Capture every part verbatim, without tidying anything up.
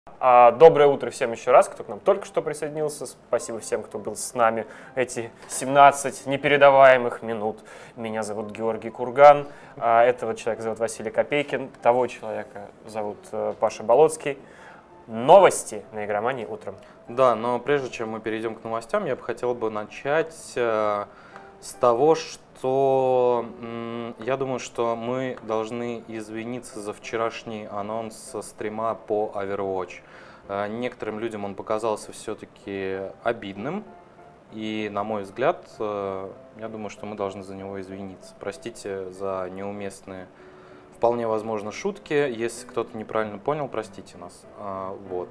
А, доброе утро всем еще раз, кто к нам только что присоединился. Спасибо всем, кто был с нами эти семнадцать непередаваемых минут. Меня зовут Георгий Курган, а этого человека зовут Василий Копейкин, того человека зовут э, Паша Болоцкий. Новости на Игромании утром. Да, но прежде чем мы перейдем к новостям, я бы хотел бы начать э, с того, что м, я думаю, что мы должны извиниться за вчерашний анонс со стрима по Overwatch. Э, некоторым людям он показался все-таки обидным, и, на мой взгляд, э, я думаю, что мы должны за него извиниться. Простите за неуместные, вполне возможно, шутки. Если кто-то неправильно понял, простите нас. Э, вот.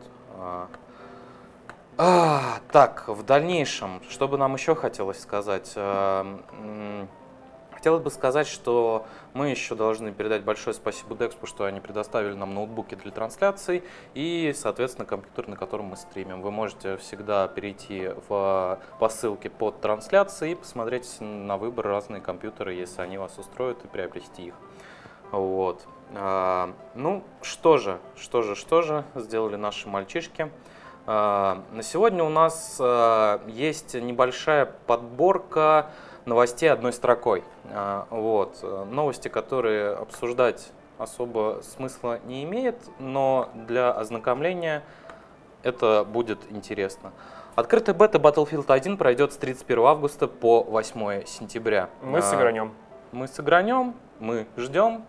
А, так, в дальнейшем, что бы нам еще хотелось сказать? Хотелось бы сказать, что мы еще должны передать большое спасибо Dexpo, что они предоставили нам ноутбуки для трансляций и, соответственно, компьютер, на котором мы стримим. Вы можете всегда перейти в, по ссылке под трансляцией и посмотреть на выбор разные компьютеры, если они вас устроят, и приобрести их. Вот. А, ну, что же, что же, что же сделали наши мальчишки. На сегодня у нас есть небольшая подборка новостей одной строкой. Вот. Новости, которые обсуждать особо смысла не имеет, но для ознакомления это будет интересно. Открытая бета Battlefield один пройдет с тридцать первого августа по восьмое сентября. Мы сыгранем. Мы сыгранем, мы ждем.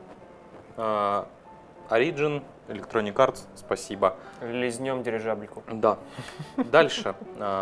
Origin, Electronic Arts, спасибо. Лизнем дирижаблику. Да. Дальше.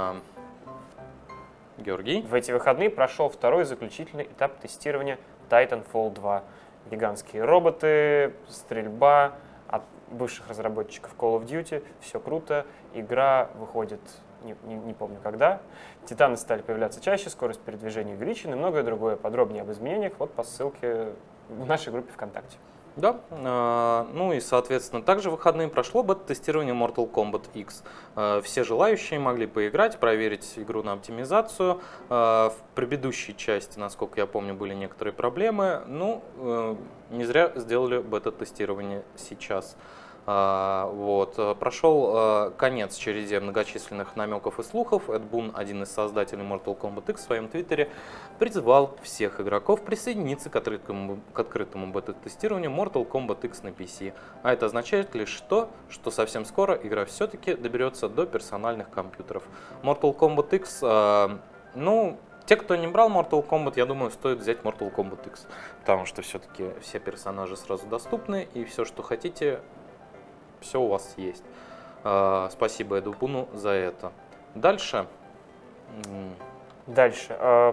Георгий. В эти выходные прошел второй заключительный этап тестирования Titanfall два. Гигантские роботы, стрельба от бывших разработчиков Call of Duty. Все круто. Игра выходит, не, не, не помню когда. Титаны стали появляться чаще, скорость передвижения увеличена и многое другое. Подробнее об изменениях вот по ссылке в нашей группе ВКонтакте. Да, ну и, соответственно, также в выходные прошло бета-тестирование Mortal Kombat X. Все желающие могли поиграть, проверить игру на оптимизацию. В предыдущей части, насколько я помню, были некоторые проблемы. Ну, не зря сделали бета-тестирование сейчас. Вот. Прошел конец череде многочисленных намеков и слухов. Эд Бун, один из создателей Mortal Kombat X, в своем твиттере призывал всех игроков присоединиться к открытому, к открытому бета-тестированию Mortal Kombat X на пи си. А это означает лишь то, что совсем скоро игра все-таки доберется до персональных компьютеров. Mortal Kombat X, э, ну... Те, кто не брал Mortal Kombat, я думаю, стоит взять Mortal Kombat X, потому что все-таки все персонажи сразу доступны, и все, что хотите, все у вас есть. Спасибо Эду Буну за это. Дальше. Дальше.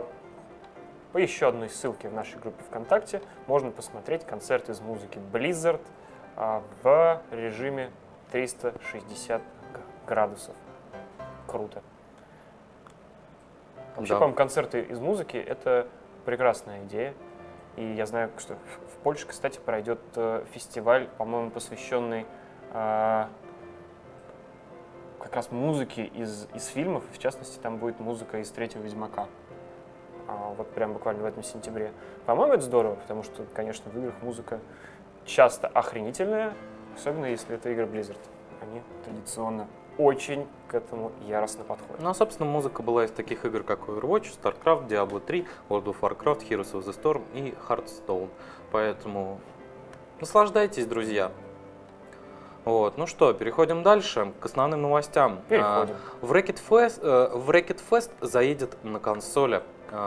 По еще одной ссылке в нашей группе ВКонтакте можно посмотреть концерт из музыки Blizzard в режиме триста шестьдесят градусов. Круто. Вообще, Да. по-моему, концерты из музыки — это прекрасная идея. И я знаю, что в Польше, кстати, пройдет фестиваль, по-моему, посвященный э, как раз музыке из, из фильмов. В частности, там будет музыка из третьего Ведьмака. А, вот прям буквально в этом сентябре. По-моему, это здорово, потому что, конечно, в играх музыка часто охренительная, особенно если это игры Blizzard. Они традиционно очень к этому яростно подходит. Ну, а, собственно, музыка была из таких игр, как Overwatch, StarCraft, Diablo три, World of Warcraft, Heroes of the Storm и Hearthstone. Поэтому наслаждайтесь, друзья. Вот. Ну что, переходим дальше к основным новостям. Переходим. В Wrecked Fest, в Wrecked Fest заедет на консоли.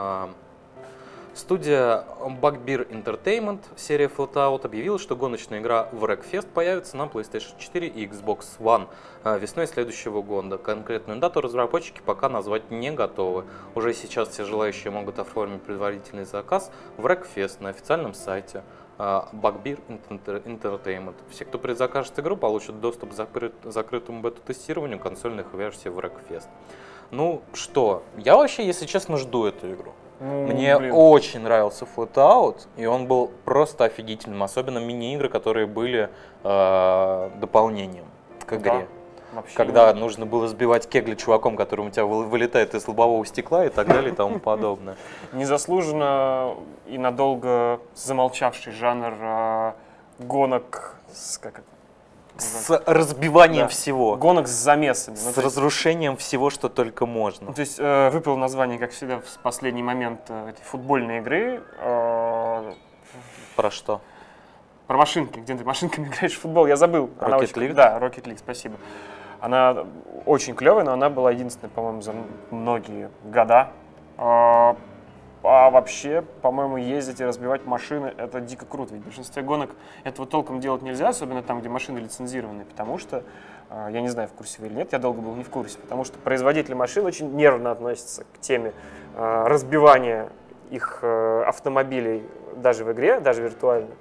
Студия Bugbear Entertainment, серия Flatout, объявила, что гоночная игра Wreckfest появится на PlayStation четыре и Xbox One весной следующего года. Конкретную дату разработчики пока назвать не готовы. Уже сейчас все желающие могут оформить предварительный заказ в Wreckfest на официальном сайте Bugbear Entertainment. Все, кто предзакажет игру, получат доступ к закрыт, закрытому бета-тестированию консольных версий Wreckfest. Ну что, я вообще, если честно, жду эту игру. Ну, Мне блин. очень нравился Flatout, и он был просто офигительным, особенно мини-игры, которые были э, дополнением к игре. Да, вообще Когда не... нужно было сбивать кегли чуваком, который у тебя вы- вылетает из лобового стекла и так далее и тому подобное. Незаслуженно и надолго замолчавший жанр а, гонок с, как это, С разбиванием да. всего. Гонок с замесами. С ну, разрушением есть, всего, что только можно. Ну, то есть э, выпало название, как всегда, в последний момент э, этой футбольной игры. Э, Про что? Про машинки. Где ты машинками играешь в футбол? Я забыл. Rocket очень... League? Да, Rocket League, спасибо. Она очень клевая, но она была единственной, по-моему, за многие года. А, а вообще, по-моему, ездить и разбивать машины — это дико круто. Ведь в большинстве гонок этого толком делать нельзя, особенно там, где машины лицензированы, потому что, я не знаю, в курсе вы или нет, я долго был не в курсе, потому что производители машин очень нервно относятся к теме разбивания их автомобилей даже в игре, даже виртуально.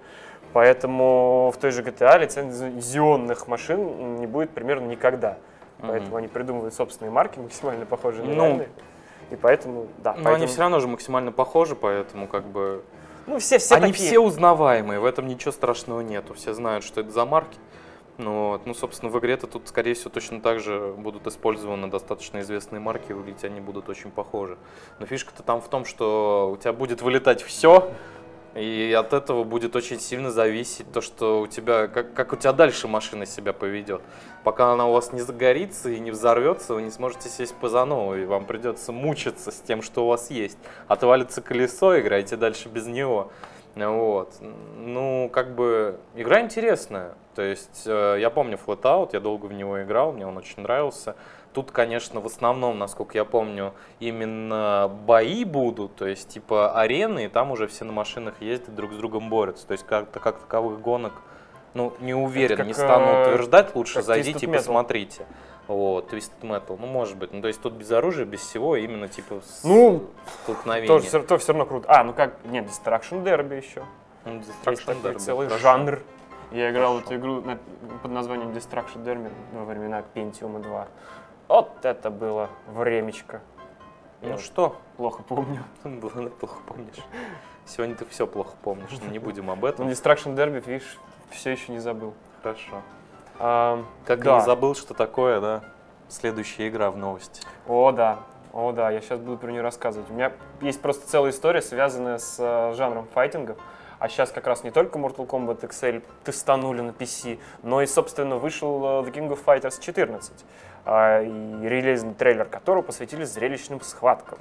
Поэтому в той же джи ти эй лицензионных машин не будет примерно никогда. Поэтому mm-hmm. они придумывают собственные марки, максимально похожие на реальные. И поэтому, да. Но поэтому... они все равно же максимально похожи, поэтому как бы... Ну, все, все они такие. Все узнаваемые, в этом ничего страшного нету. Все знают, что это за марки. Ну, вот. Ну, собственно, в игре-то тут, скорее всего, точно так же будут использованы достаточно известные марки, выглядеть они будут очень похожи. Но фишка-то там в том, что у тебя будет вылетать все, и от этого будет очень сильно зависеть то, что у тебя, как, как у тебя дальше машина себя поведет. Пока она у вас не загорится и не взорвется, вы не сможете сесть по новой, и вам придется мучиться с тем, что у вас есть. Отвалится колесо, играйте дальше без него. Вот. Ну, как бы, игра интересная. То есть, э, я помню Flatout, я долго в него играл, мне он очень нравился. Тут, конечно, в основном, насколько я помню, именно бои будут, то есть, типа, арены, и там уже все на машинах ездят, друг с другом борются. То есть, как-то как таковых гонок, ну, не уверен, как, не стану утверждать, лучше зайдите и посмотрите. Вот, Twisted Metal, ну, может быть. Ну, то есть, тут без оружия, без всего, именно, типа, с ну, столкновения. То, то все равно круто. А, ну как, нет, Destruction Derby еще. Ну, Destruction Derby. Целый хорошо. жанр. Я играл Хорошо. в эту игру на, под названием Destruction Derby во времена Pentium два. Вот это было времечко. Ну Я что? Плохо помню. Плохо помнишь. Сегодня ты все плохо помнишь, но не будем об этом. Ну, Destruction Derby, видишь, все еще не забыл. Хорошо. А, как да. не забыл, что такое, да? Следующая игра в новости. О, да. О, да, я сейчас буду про нее рассказывать. У меня есть просто целая история, связанная с э, жанром файтингов. А сейчас как раз не только Mortal Kombat икс эль тестанули на пи си, но и, собственно, вышел The King of Fighters четырнадцать, э, и релизный трейлер которого посвятили зрелищным схваткам.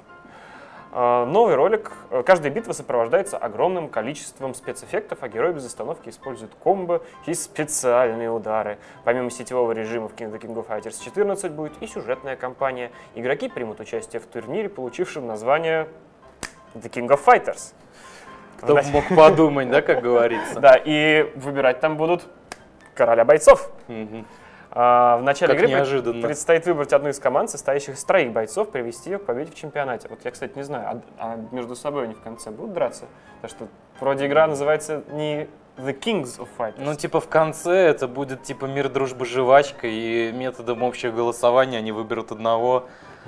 Э, новый ролик. Каждая битва сопровождается огромным количеством спецэффектов, а герои без остановки используют комбо и специальные удары. Помимо сетевого режима в The King of Fighters четырнадцать будет и сюжетная кампания. Игроки примут участие в турнире, получившем название The King of Fighters. Кто бы мог подумать, да, как говорится. Да, и выбирать там будут короля бойцов. Угу. А, в начале как игры неожиданно. предстоит выбрать одну из команд, состоящих из троих бойцов, привести ее к победе в чемпионате. Вот я, кстати, не знаю, а, а между собой они в конце будут драться? Потому что вроде игра называется не The Kings of Fighters. Ну, типа в конце это будет типа мир, дружба, жвачка, и методом общего голосования они выберут одного.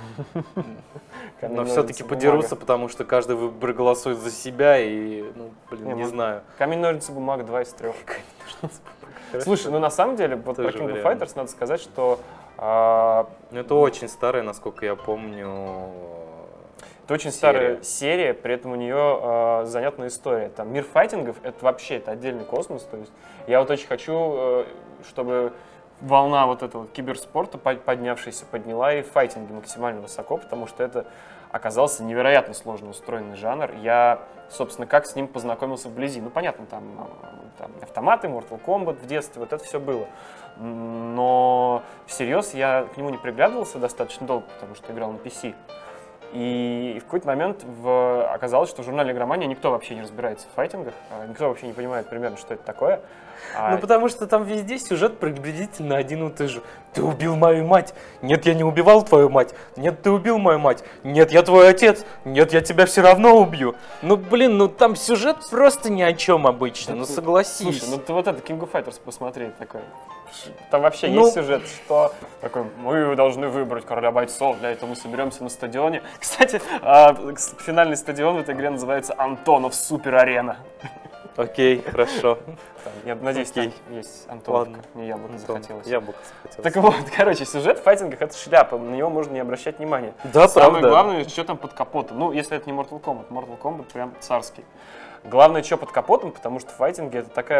Но все-таки подерутся, потому что каждый выбор голосует за себя, и, ну, блин, не, не знаю. Камень, ножницы, бумага, два из трех. Слушай, ну на самом деле, вот про King of Fighters надо сказать, что... А... Это очень старая, насколько я помню, Это очень серия. старая серия, при этом у нее э, занятная история. Там мир файтингов — это вообще это отдельный космос. То есть я вот очень хочу, э, чтобы волна вот этого киберспорта, поднявшаяся, подняла и файтинги максимально высоко, потому что это оказался невероятно сложно устроенный жанр. Я, собственно, как с ним познакомился вблизи. Ну, понятно, там, там автоматы, Mortal Kombat в детстве, вот это все было. Но всерьез я к нему не приглядывался достаточно долго, потому что играл на пи си. И в какой-то момент в... оказалось, что в журнале «Игромания» никто вообще не разбирается в файтингах, никто вообще не понимает примерно, что это такое. Ну, а... потому что там везде сюжет приблизительно один и тот же. Ты убил мою мать. Нет, я не убивал твою мать. Нет, ты убил мою мать. Нет, я твой отец. Нет, я тебя все равно убью. Ну, блин, ну там сюжет просто ни о чем обычно, ну согласись. Слушай, ну ты вот это King of Fighters посмотри, такой. Там вообще ну... есть сюжет, что такой, мы должны выбрать короля бойцов, для этого мы соберемся на стадионе. Кстати, финальный стадион в этой игре называется Антонов Супер Арена. Окей, хорошо. Я надеюсь, там есть Антоновка. Мне яблоко захотелось. Яблоко захотелось. Так вот, короче, сюжет в файтингах — это шляпа, на него можно не обращать внимания. Да, Самое правда. главное, что там под капотом. Ну, если это не Mortal Kombat. Mortal Kombat прям царский. Главное, что под капотом, потому что файтинги — это такая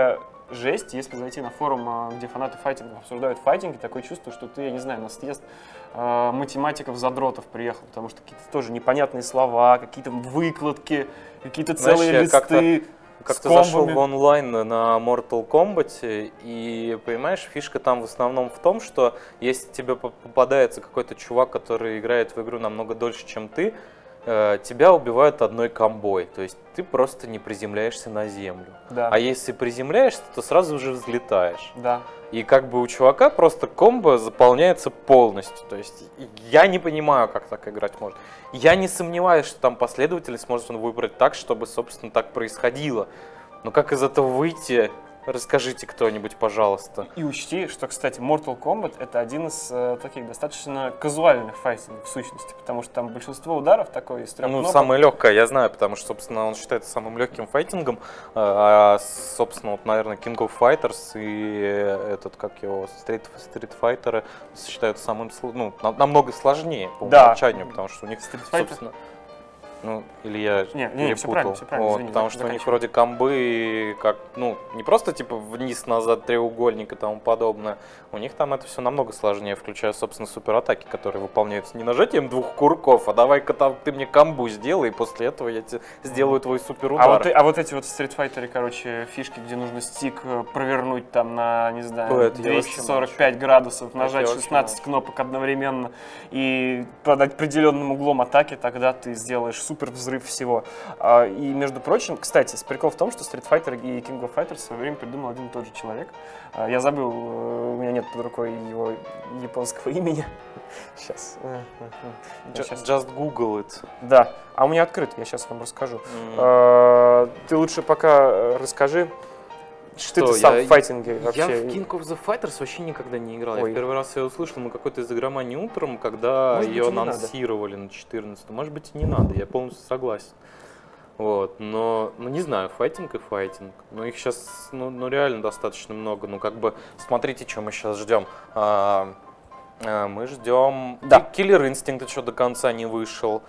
жесть. Если зайти на форум, где фанаты файтинга обсуждают файтинги, такое чувство, что ты, я не знаю, на съезд э, математиков-задротов приехал, потому что какие-то тоже непонятные слова, какие-то выкладки, какие-то целые Знаешь, листы. Как-то зашел в онлайн на Mortal Kombat, и, понимаешь, фишка там в основном в том, что если тебе попадается какой-то чувак, который играет в игру намного дольше, чем ты, тебя убивают одной комбой, то есть ты просто не приземляешься на землю. Да. А если приземляешься, то сразу же взлетаешь. Да. И как бы у чувака просто комбо заполняется полностью. То есть я не понимаю, как так играть можно. Я не сомневаюсь, что там последовательность может он выбрать так, чтобы, собственно, так происходило. Но как из этого выйти? Расскажите кто-нибудь, пожалуйста. И учти, что, кстати, Mortal Kombat — это один из э, таких достаточно казуальных файтингов в сущности, потому что там большинство ударов такое из трех Ну, кнопок. самое легкое, я знаю, потому что, собственно, он считается самым легким файтингом. А, собственно, вот, наверное, King of Fighters и этот, как его, Street, Street Fighter считаются самым, ну, намного сложнее по да. умолчанию, потому что у них, Street Fighter. собственно... Ну, или я не, не, перепутал. все правильно, все правильно, вот, извини, потому что у них вроде комбы, как, ну, не просто типа вниз-назад треугольник и тому подобное. У них там это все намного сложнее, включая, собственно, суператаки, которые выполняются не нажатием двух курков, а давай-ка там ты мне комбу сделай, и после этого я тебе сделаю твой суперудар. А вот, а вот эти вот в Street Fighter, короче, фишки, где нужно стик провернуть там на, не знаю, Ой, двести сорок пять градусов, нажать это шестнадцать кнопок одновременно и под определенным углом атаки, тогда ты сделаешь супер взрыв всего. И, между прочим, кстати, прикол в том, что Street Fighter и King of Fighters в свое время придумал один и тот же человек. Я забыл, у меня нет под рукой его японского имени. Сейчас. Just, just Google it. Да, а у меня открыт, я сейчас вам расскажу. Mm. Ты лучше пока расскажи, что, что ты сам я, в файтинге вообще? Я в King of the Fighters вообще никогда не играл. Ой. Я в первый раз ее услышал на какой-то из игромании утром, когда может ее анонсировали на четырнадцатом. Может быть, и не надо, я полностью согласен. Вот, но, ну не знаю, файтинг и файтинг. Но их сейчас, ну, ну реально достаточно много. Ну как бы, смотрите, что мы сейчас ждем. А, а, мы ждем... Да. Killer Instinct еще до конца не вышел.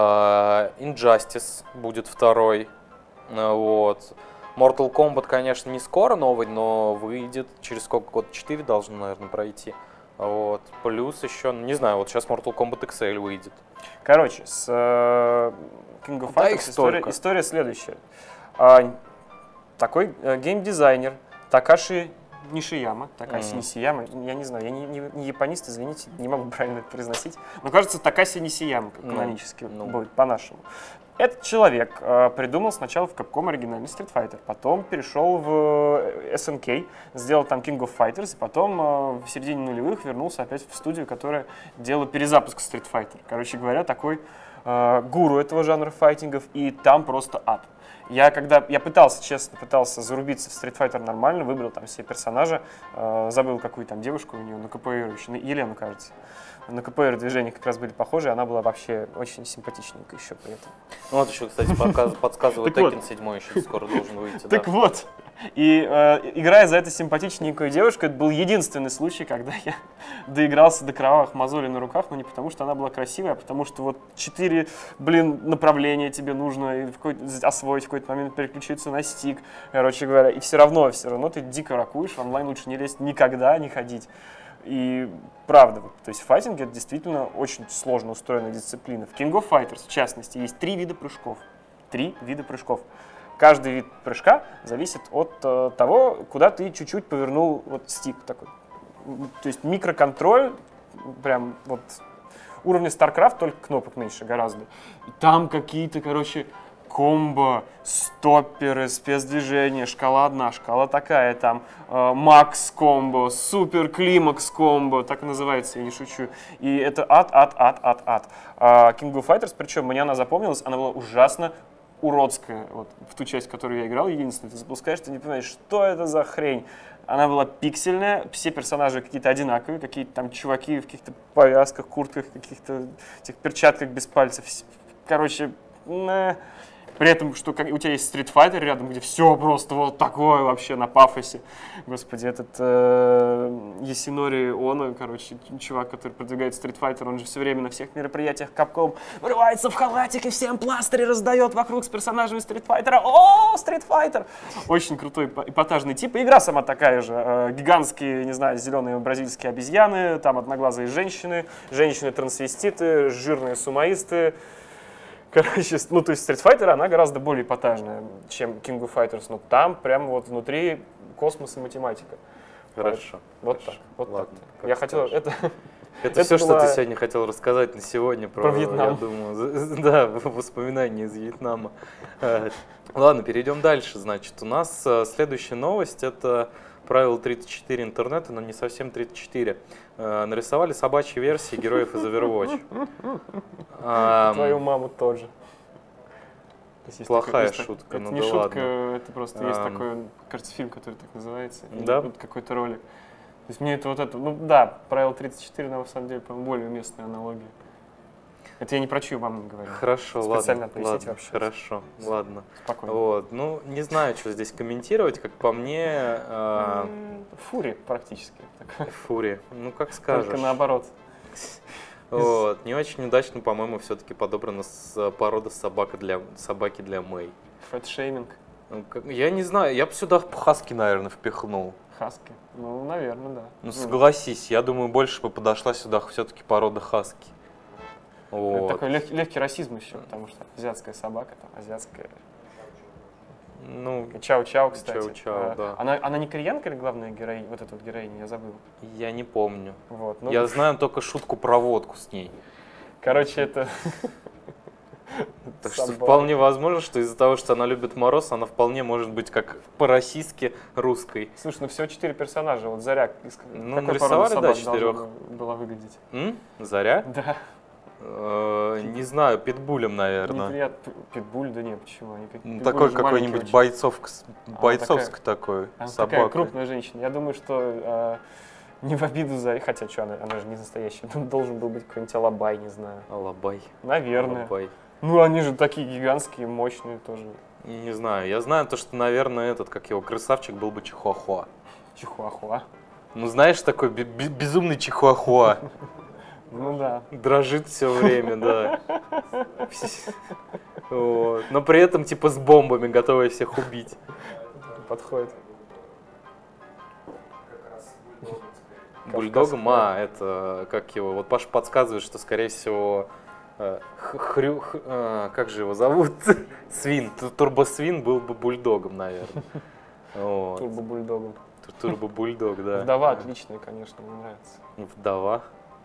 А, Injustice будет второй. А, вот. Mortal Kombat, конечно, не скоро новый, но выйдет. Через сколько? Год четыре должно, наверное, пройти. Вот. Плюс еще, не знаю, вот сейчас Mortal Kombat икс эль выйдет. Короче, с э, King of Fighters да история, история следующая. А, такой э, геймдизайнер Такаши Нишияма, Такаси mm-hmm. Нисияма, я не знаю, я не, не, не японист, извините, не могу правильно это произносить, но кажется, Такаси Нисияма канонически mm-hmm. будет по-нашему. Этот человек э, придумал сначала в Capcom оригинальный Street Fighter, потом перешел в эс эн кей, сделал там King of Fighters, и потом э, в середине нулевых вернулся опять в студию, которая делала перезапуск Street Fighter. Короче говоря, такой э, гуру этого жанра файтингов, и там просто ад. Я когда я пытался, честно, пытался зарубиться в Street Fighter нормально, выбрал там все персонажи, э, забыл какую там девушку у нее на ка пэ эр, еще, Елену, кажется. На ка пэ эр движения как раз были похожи, она была вообще очень симпатичненькая еще при этом. Ну вот еще, кстати, подсказывает Tekken семь еще скоро должен выйти. Так вот, и э, играя за эту симпатичненькую девушку, это был единственный случай, когда я доигрался до кровавых мозолей на руках, но не потому, что она была красивая, а потому что вот четыре, блин, направления тебе нужно и в освоить в какой-то момент, переключиться на стик, короче говоря, и все равно, все равно ты дико ракуешь, в онлайн лучше не лезть никогда, не ходить. И правда, то есть файтинг — это действительно очень сложно устроенная дисциплина. В King of Fighters, в частности, есть три вида прыжков. Три вида прыжков. Каждый вид прыжка зависит от э, того, куда ты чуть-чуть повернул вот стик такой. То есть микроконтроль, прям вот уровня StarCraft, только кнопок меньше гораздо. И там какие-то, короче, комбо, стопперы, спецдвижения, шкала одна, шкала такая, там э, макс комбо, супер климакс комбо, так и называется, я не шучу. И это ад, ад, ад, ад, ад. А King of Fighters, причем мне она запомнилась, она была ужасно уродская, вот, в ту часть, в которую я играл, единственное, ты запускаешь, ты не понимаешь, что это за хрень. Она была пиксельная, все персонажи какие-то одинаковые, какие-то там чуваки в каких-то повязках, куртках, каких-то этих перчатках без пальцев. Короче, При этом, что как, у тебя есть Street Fighter рядом, где все просто вот такое вообще на пафосе. Господи, этот э, Ясинори Оно, короче, чувак, который продвигает Street Fighter, он же все время на всех мероприятиях Capcom вырывается в халатик и всем пластыри раздает вокруг с персонажами Street Fighter. О, Street Fighter! Очень крутой эпатажный тип. И игра сама такая же. Э, гигантские, не знаю, зеленые бразильские обезьяны, там одноглазые женщины, женщины-трансвеститы, жирные сумоисты. Короче, ну то есть Street Fighter, она гораздо более эпатажная, чем King of Fighters, но там прям вот внутри космос и математика. Хорошо. Вот хорошо. так. Вот Ладно, так. Я хотел это. Это, это все, была... что ты сегодня хотел рассказать на сегодня про, про Вьетнам. Я думаю, да, воспоминания из Вьетнама. Ладно, перейдем дальше. Значит, у нас следующая новость это правило тридцать четыре интернета, но не совсем тридцать четыре. Нарисовали собачьи версии героев из Overwatch. Твою маму тоже. Плохая шутка, это ну не да шутка, ладно. Это просто есть такой, кажется, фильм, который так называется. Да? Вот какой-то ролик. То есть мне это вот это, ну да, правило тридцать четыре, на самом деле, по-моему, более уместная аналогия. Это я не про чью маму говорю. Хорошо, специально ладно, пояснить ладно, вообще. хорошо, ладно. Спокойно. Вот, ну, не знаю, что здесь комментировать, как по мне... Э... Фури практически. Фури, ну как скажешь. Только наоборот. Вот, не очень удачно, по-моему, все-таки подобрана с порода собака для, собаки для Мэй. Фэтшейминг. Ну, как, я не знаю, я бы сюда хаски, наверное, впихнул. Хаски? Ну, наверное, да. Ну, согласись, я думаю, больше бы подошла сюда все-таки порода хаски. Вот. Это такой лег, легкий расизм еще, потому что азиатская собака, там, азиатская... Ну, Чау-чау, кстати. Чау-чау, а, да. Она, она не кореянка или главная героиня? Вот эта вот героиня, я забыл. Я не помню. Вот, ну, я знаю только шутку про водку с ней. Короче, это... Так что вполне возможно, что из-за того, что она любит мороз, она вполне может быть как по-российски русской. Слушай, ну всего четыре персонажа. Вот Заря, ну, нарисовали, да, четырех. Была выглядеть. М? Заря? Да. Э, не знаю, питбулем, наверное. Неприятно. Питбуль, да нет, почему? Они как... Ну, такой какой-нибудь бойцовк, бойцовский такой, она собака. Такая крупная женщина. Я думаю, что э, не в обиду Зари, хотя что, она, она же не настоящая. Должен был быть какой-нибудь Алабай, не знаю. Алабай. Наверное. Алабай. Ну, они же такие гигантские, мощные тоже. Не знаю, я знаю то, что, наверное, этот, как его, красавчик был бы Чихуахуа. Чихуахуа? Ну, знаешь, такой безумный Чихуахуа. Ну да. Дрожит все время, да. Вот. Но при этом типа с бомбами, готовый всех убить. Подходит. Бульдогом? А, это как его? Вот Паша подсказывает, что скорее всего хрю, х, а, как же его зовут? Свин. Турбосвин был бы бульдогом, наверное. Вот. Турбо-бульдогом. Турбо-бульдог, да. Вдова отличная, конечно, мне нравится. Вдова?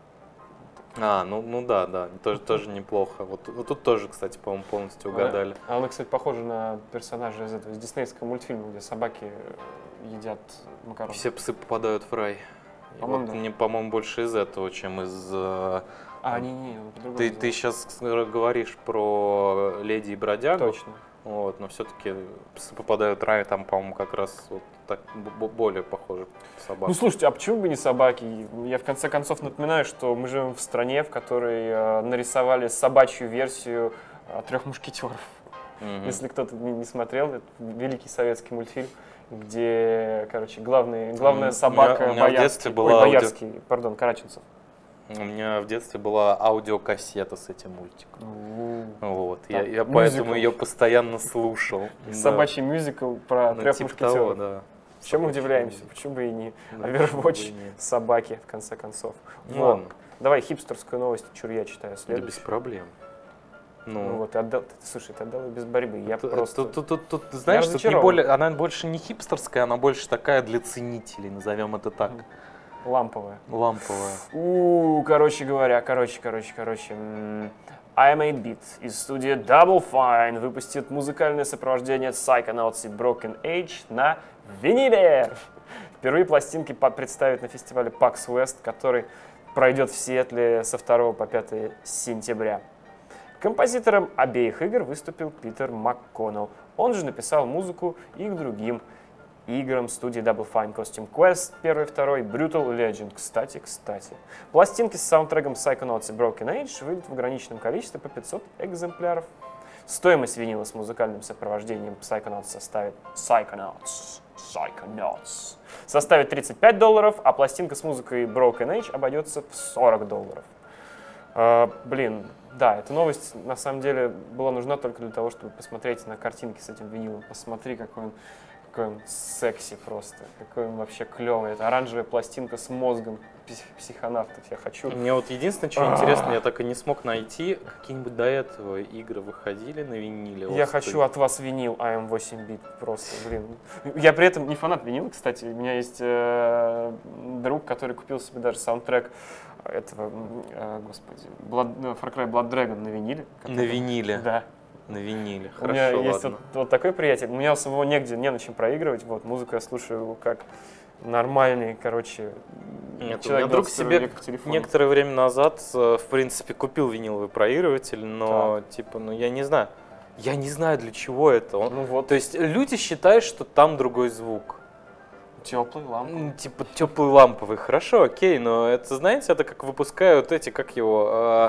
А, ну, ну да, да, тоже, тоже неплохо. Вот, вот тут тоже, кстати, по-моему, полностью угадали. А она, кстати, похожа на персонажа из этого, из диснеевского мультфильма, где собаки едят макароны. Все псы попадают в рай. По-моему, вот да. Мне, по-моему, больше из этого, чем из... А, не-не, ты, ты сейчас говоришь про Леди и Бродягу. Точно. Вот, но все-таки псы попадают в рай, там, по-моему, как раз вот так, более похоже собаки. Ну, слушайте, а почему бы не собаки? Я, в конце концов, напоминаю, что мы живем в стране, в которой э, нарисовали собачью версию э, «Трех мушкетеров». Mm-hmm. Если кто-то не, не смотрел, это великий советский мультфильм, где, короче, главный, главная собака у меня, у меня Боярский, была ой, ауди... Боярский, пардон, Караченцев. У меня в детстве была аудиокассета с этим мультиком. Mm-hmm. Вот, так, я, я поэтому ее постоянно слушал. Собачий да. мюзикл про ну, трех типа мушкетеров. Того, да. Чем мы удивляемся? Почему бы и не? Да, Overwatch, собаки, в конце концов. Ну, ладно. Давай хипстерскую новость, чур я читаю следующую. Да без проблем. Ну, ну вот, ты отдал, ты, слушай, ты отдал ее без борьбы. Я тут, просто... Тут, тут, тут, тут знаешь, тут не более, она больше не хипстерская, она больше такая для ценителей, назовем это так. Ламповая. Ламповая. У, короче говоря, короче, короче, короче. I Made Beat из студии Double Fine выпустит музыкальное сопровождение Psychonauts и Broken Age на виниле. Впервые пластинки представят на фестивале PAX West, который пройдет в Сиэтле со второго по пятое сентября. Композитором обеих игр выступил Питер МакКоннелл. Он же написал музыку и к другим играм студии Double Fine: Costume Quest один, два, Brutal Legend. Кстати, кстати. Пластинки с саундтреком Psychonauts и Broken Age выйдут в ограниченном количестве по пятьсот экземпляров. Стоимость винила с музыкальным сопровождением Psychonauts составит Psychonauts, Psychonauts составит тридцать пять долларов, а пластинка с музыкой Broken Age обойдется в сорок долларов. Uh, блин, да, эта новость на самом деле была нужна только для того, чтобы посмотреть на картинки с этим винилом. Посмотри, какой он, какой он секси просто, какой он вообще клевый. Это оранжевая пластинка с мозгом псих психонавтов. Я хочу... Мне вот единственное, что интересно, я так и не смог найти, какие-нибудь до этого игры выходили на виниле. Я хочу от вас винил эй эм восемь бит просто, блин. Я при этом не фанат винила, кстати. У меня есть э, друг, который купил себе даже саундтрек этого, э, господи, Blood, Far Cry Blood Dragon на виниле. Который... На виниле? Да. На виниле, у хорошо, меня ладно. есть вот, вот такой приятель. У меня самого негде, не на чем проигрывать. Вот, музыку я слушаю как нормальный, короче, Нет, человек. у меня друг себе некоторое время назад, в принципе, купил виниловый проигрыватель, но, так. типа, ну, я не знаю. Я не знаю, для чего это. Он, ну, вот. То есть люди считают, что там другой звук. Теплый, ламповый. Типа теплый, ламповый. Хорошо, окей, но это, знаете, это как выпускают эти, как его, э,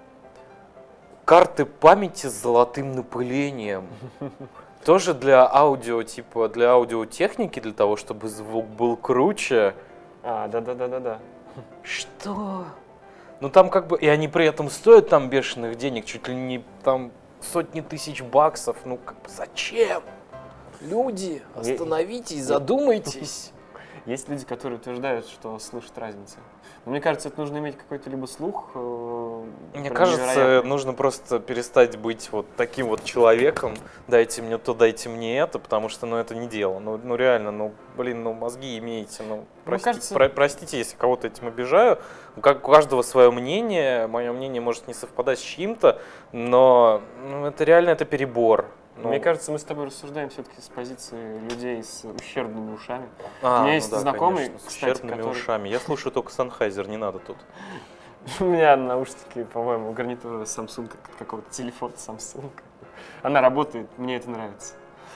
карты памяти с золотым напылением. Тоже для аудио, типа, для аудиотехники, для того, чтобы звук был круче. А, да-да-да-да-да. Что? Ну там как бы, и они при этом стоят там бешеных денег, чуть ли не там сотни тысяч баксов. Ну как бы зачем? Люди, остановитесь, задумайтесь. Есть люди, которые утверждают, что слышат разницу. Но мне кажется, это нужно иметь какой-то либо слух. Э, мне кажется, нужно просто перестать быть вот таким вот человеком. Дайте мне то, дайте мне это, потому что, ну, это не дело. Ну, ну реально, ну, блин, ну, мозги имеете. Ну, прости, кажется... про, простите, если кого-то этим обижаю. Как у каждого свое мнение. Мое мнение может не совпадать с чьим-то, но ну, это реально это перебор. Ну, мне кажется, мы с тобой рассуждаем все-таки с позиции людей с ущербными ушами. А, у меня ну есть да, знакомый, конечно, с кстати, ущербными который... ушами. Я слушаю только Sennheiser, не надо тут. У меня наушники, по-моему, гарнитура Samsung, как какого-то телефона Samsung. Она работает, мне это нравится.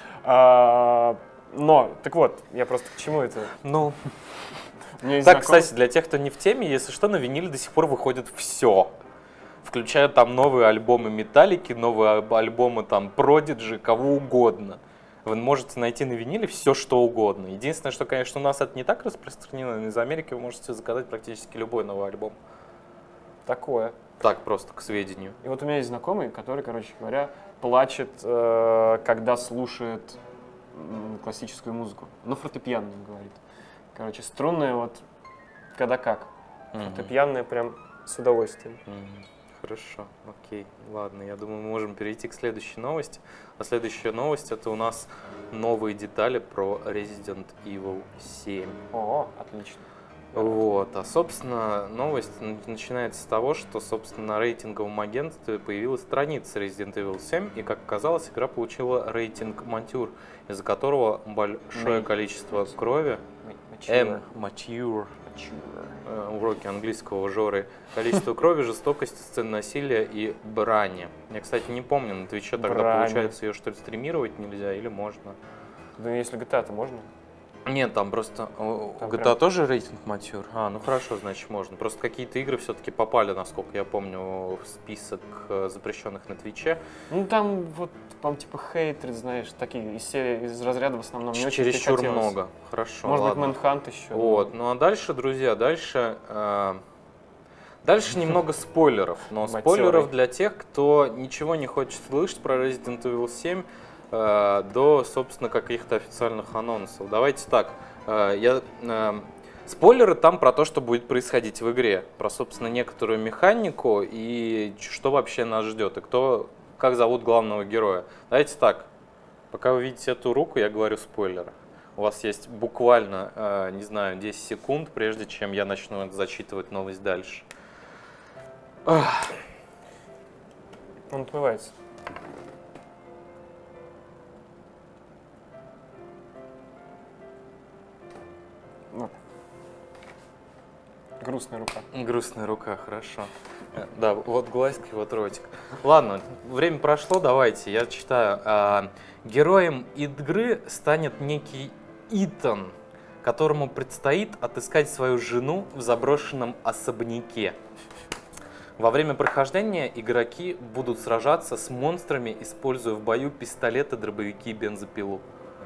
А, но, так вот, я просто к чему это? Ну, так, знакомый... кстати, для тех, кто не в теме, если что, на виниле до сих пор выходит все. Включая там новые альбомы Металлики, новые альбомы там Продиджи, кого угодно. Вы можете найти на виниле все, что угодно. Единственное, что, конечно, у нас это не так распространено, но из Америки вы можете заказать практически любой новый альбом. Такое. Так, просто к сведению. И вот у меня есть знакомый, который, короче говоря, плачет, э, когда слушает э, классическую музыку. Ну, фортепианную, говорит. Короче, струнная вот, когда как. Фортепианная прям с удовольствием. Mm-hmm. Хорошо, окей, ладно, я думаю, мы можем перейти к следующей новости. А следующая новость — это у нас новые детали про Resident Evil семь. О, отлично. Вот, а, собственно, новость начинается с того, что, собственно, на рейтинговом агентстве появилась страница Resident Evil семь, и, как оказалось, игра получила рейтинг Mature, из-за которого большое количество крови, M, Mature, уроки английского Жоры, количество крови, жестокости, сцен насилия и брани. Я, кстати, не помню, на Твиче тогда, брани. Получается, ее что ли стримировать нельзя или можно? Ну, если джи ти эй-то можно? Нет, там просто там у джи ти эй прям... тоже рейтинг Mature. А, ну хорошо, значит можно. Просто какие-то игры все-таки попали, насколько я помню, в список запрещенных на Твиче. Ну там вот, по-моему, типа хейтеры, знаешь, такие из серии, из разряда в основном не очень чересчур много. Хорошо. Может ладно. быть, Manhunt еще. Вот, ну а дальше, друзья, дальше. Э, дальше немного спойлеров. Но спойлеров для тех, кто ничего не хочет слышать про Resident Evil семь. До, собственно, каких-то официальных анонсов. Давайте так. Я, э, спойлеры там про то, что будет происходить в игре. Про, собственно, некоторую механику и что вообще нас ждет. И кто, как зовут главного героя. Давайте так. Пока вы видите эту руку, я говорю спойлеры. У вас есть буквально, э, не знаю, десять секунд, прежде чем я начну зачитывать новость дальше. Ах. Он отмывается. Ну. Грустная рука. Грустная рука, хорошо. Да, вот глазки, вот ротик. Ладно, время прошло, давайте, я читаю. А, героем игры станет некий Итан, которому предстоит отыскать свою жену в заброшенном особняке. Во время прохождения игроки будут сражаться с монстрами, используя в бою пистолеты, дробовики и бензопилу.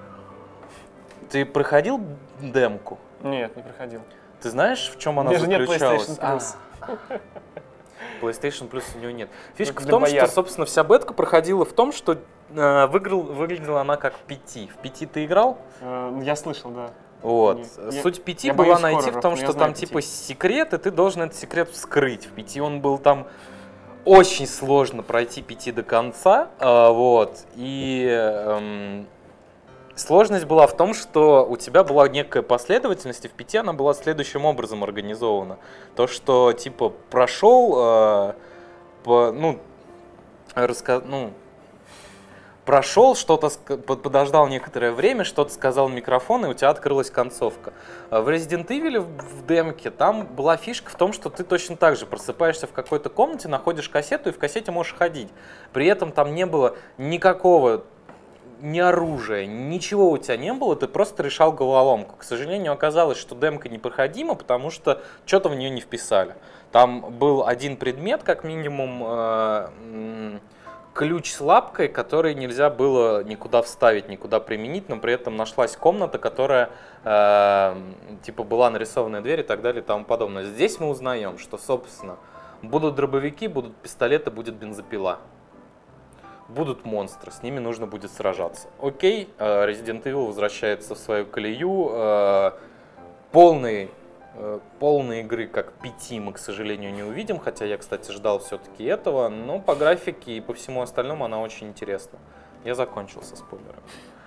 Ты проходил демку? Нет, не проходил. Ты знаешь, в чем она У меня же нет заключалась? PlayStation Plus. А. PlayStation Plus у него нет. Фишка Ну, в для том, бояр. что, собственно, вся бетка проходила в том, что э, выиграл, выглядела она как пяти. В пяти ты играл? Э, Я слышал, да. Вот. Не- Суть пяти я была боюсь найти хорроров, в том, но я что знаю там пяти. типа секрет, и ты должен этот секрет вскрыть. В пяти он был там очень сложно пройти пяти до конца. э, вот. И эм, сложность была в том, что у тебя была некая последовательность, и в пяти она была следующим образом организована. То, что типа прошел, э, по, ну, раска... ну, прошел, что-то ск- под- подождал некоторое время, что-то сказал в микрофон, и у тебя открылась концовка. А в Resident Evil в, в демке там была фишка в том, что ты точно так же просыпаешься в какой-то комнате, находишь кассету и в кассете можешь ходить. При этом там не было никакого ни оружия, ничего у тебя не было, ты просто решал головоломку. К сожалению, оказалось, что демка непроходима, потому что что-то в нее не вписали. Там был один предмет, как минимум, э, м, ключ с лапкой, который нельзя было никуда вставить, никуда применить, но при этом нашлась комната, которая э, типа была нарисованная дверь и так далее и тому подобное. Здесь мы узнаем, что, собственно, будут дробовики, будут пистолеты, будет бензопила. Будут монстры, с ними нужно будет сражаться. Окей, э, Resident Evil возвращается в свою колею. э, Полный, э, полной игры как пяти мы, к сожалению, не увидим, хотя я, кстати, ждал все-таки этого, но по графике и по всему остальному она очень интересна. Я закончил со спойлерами.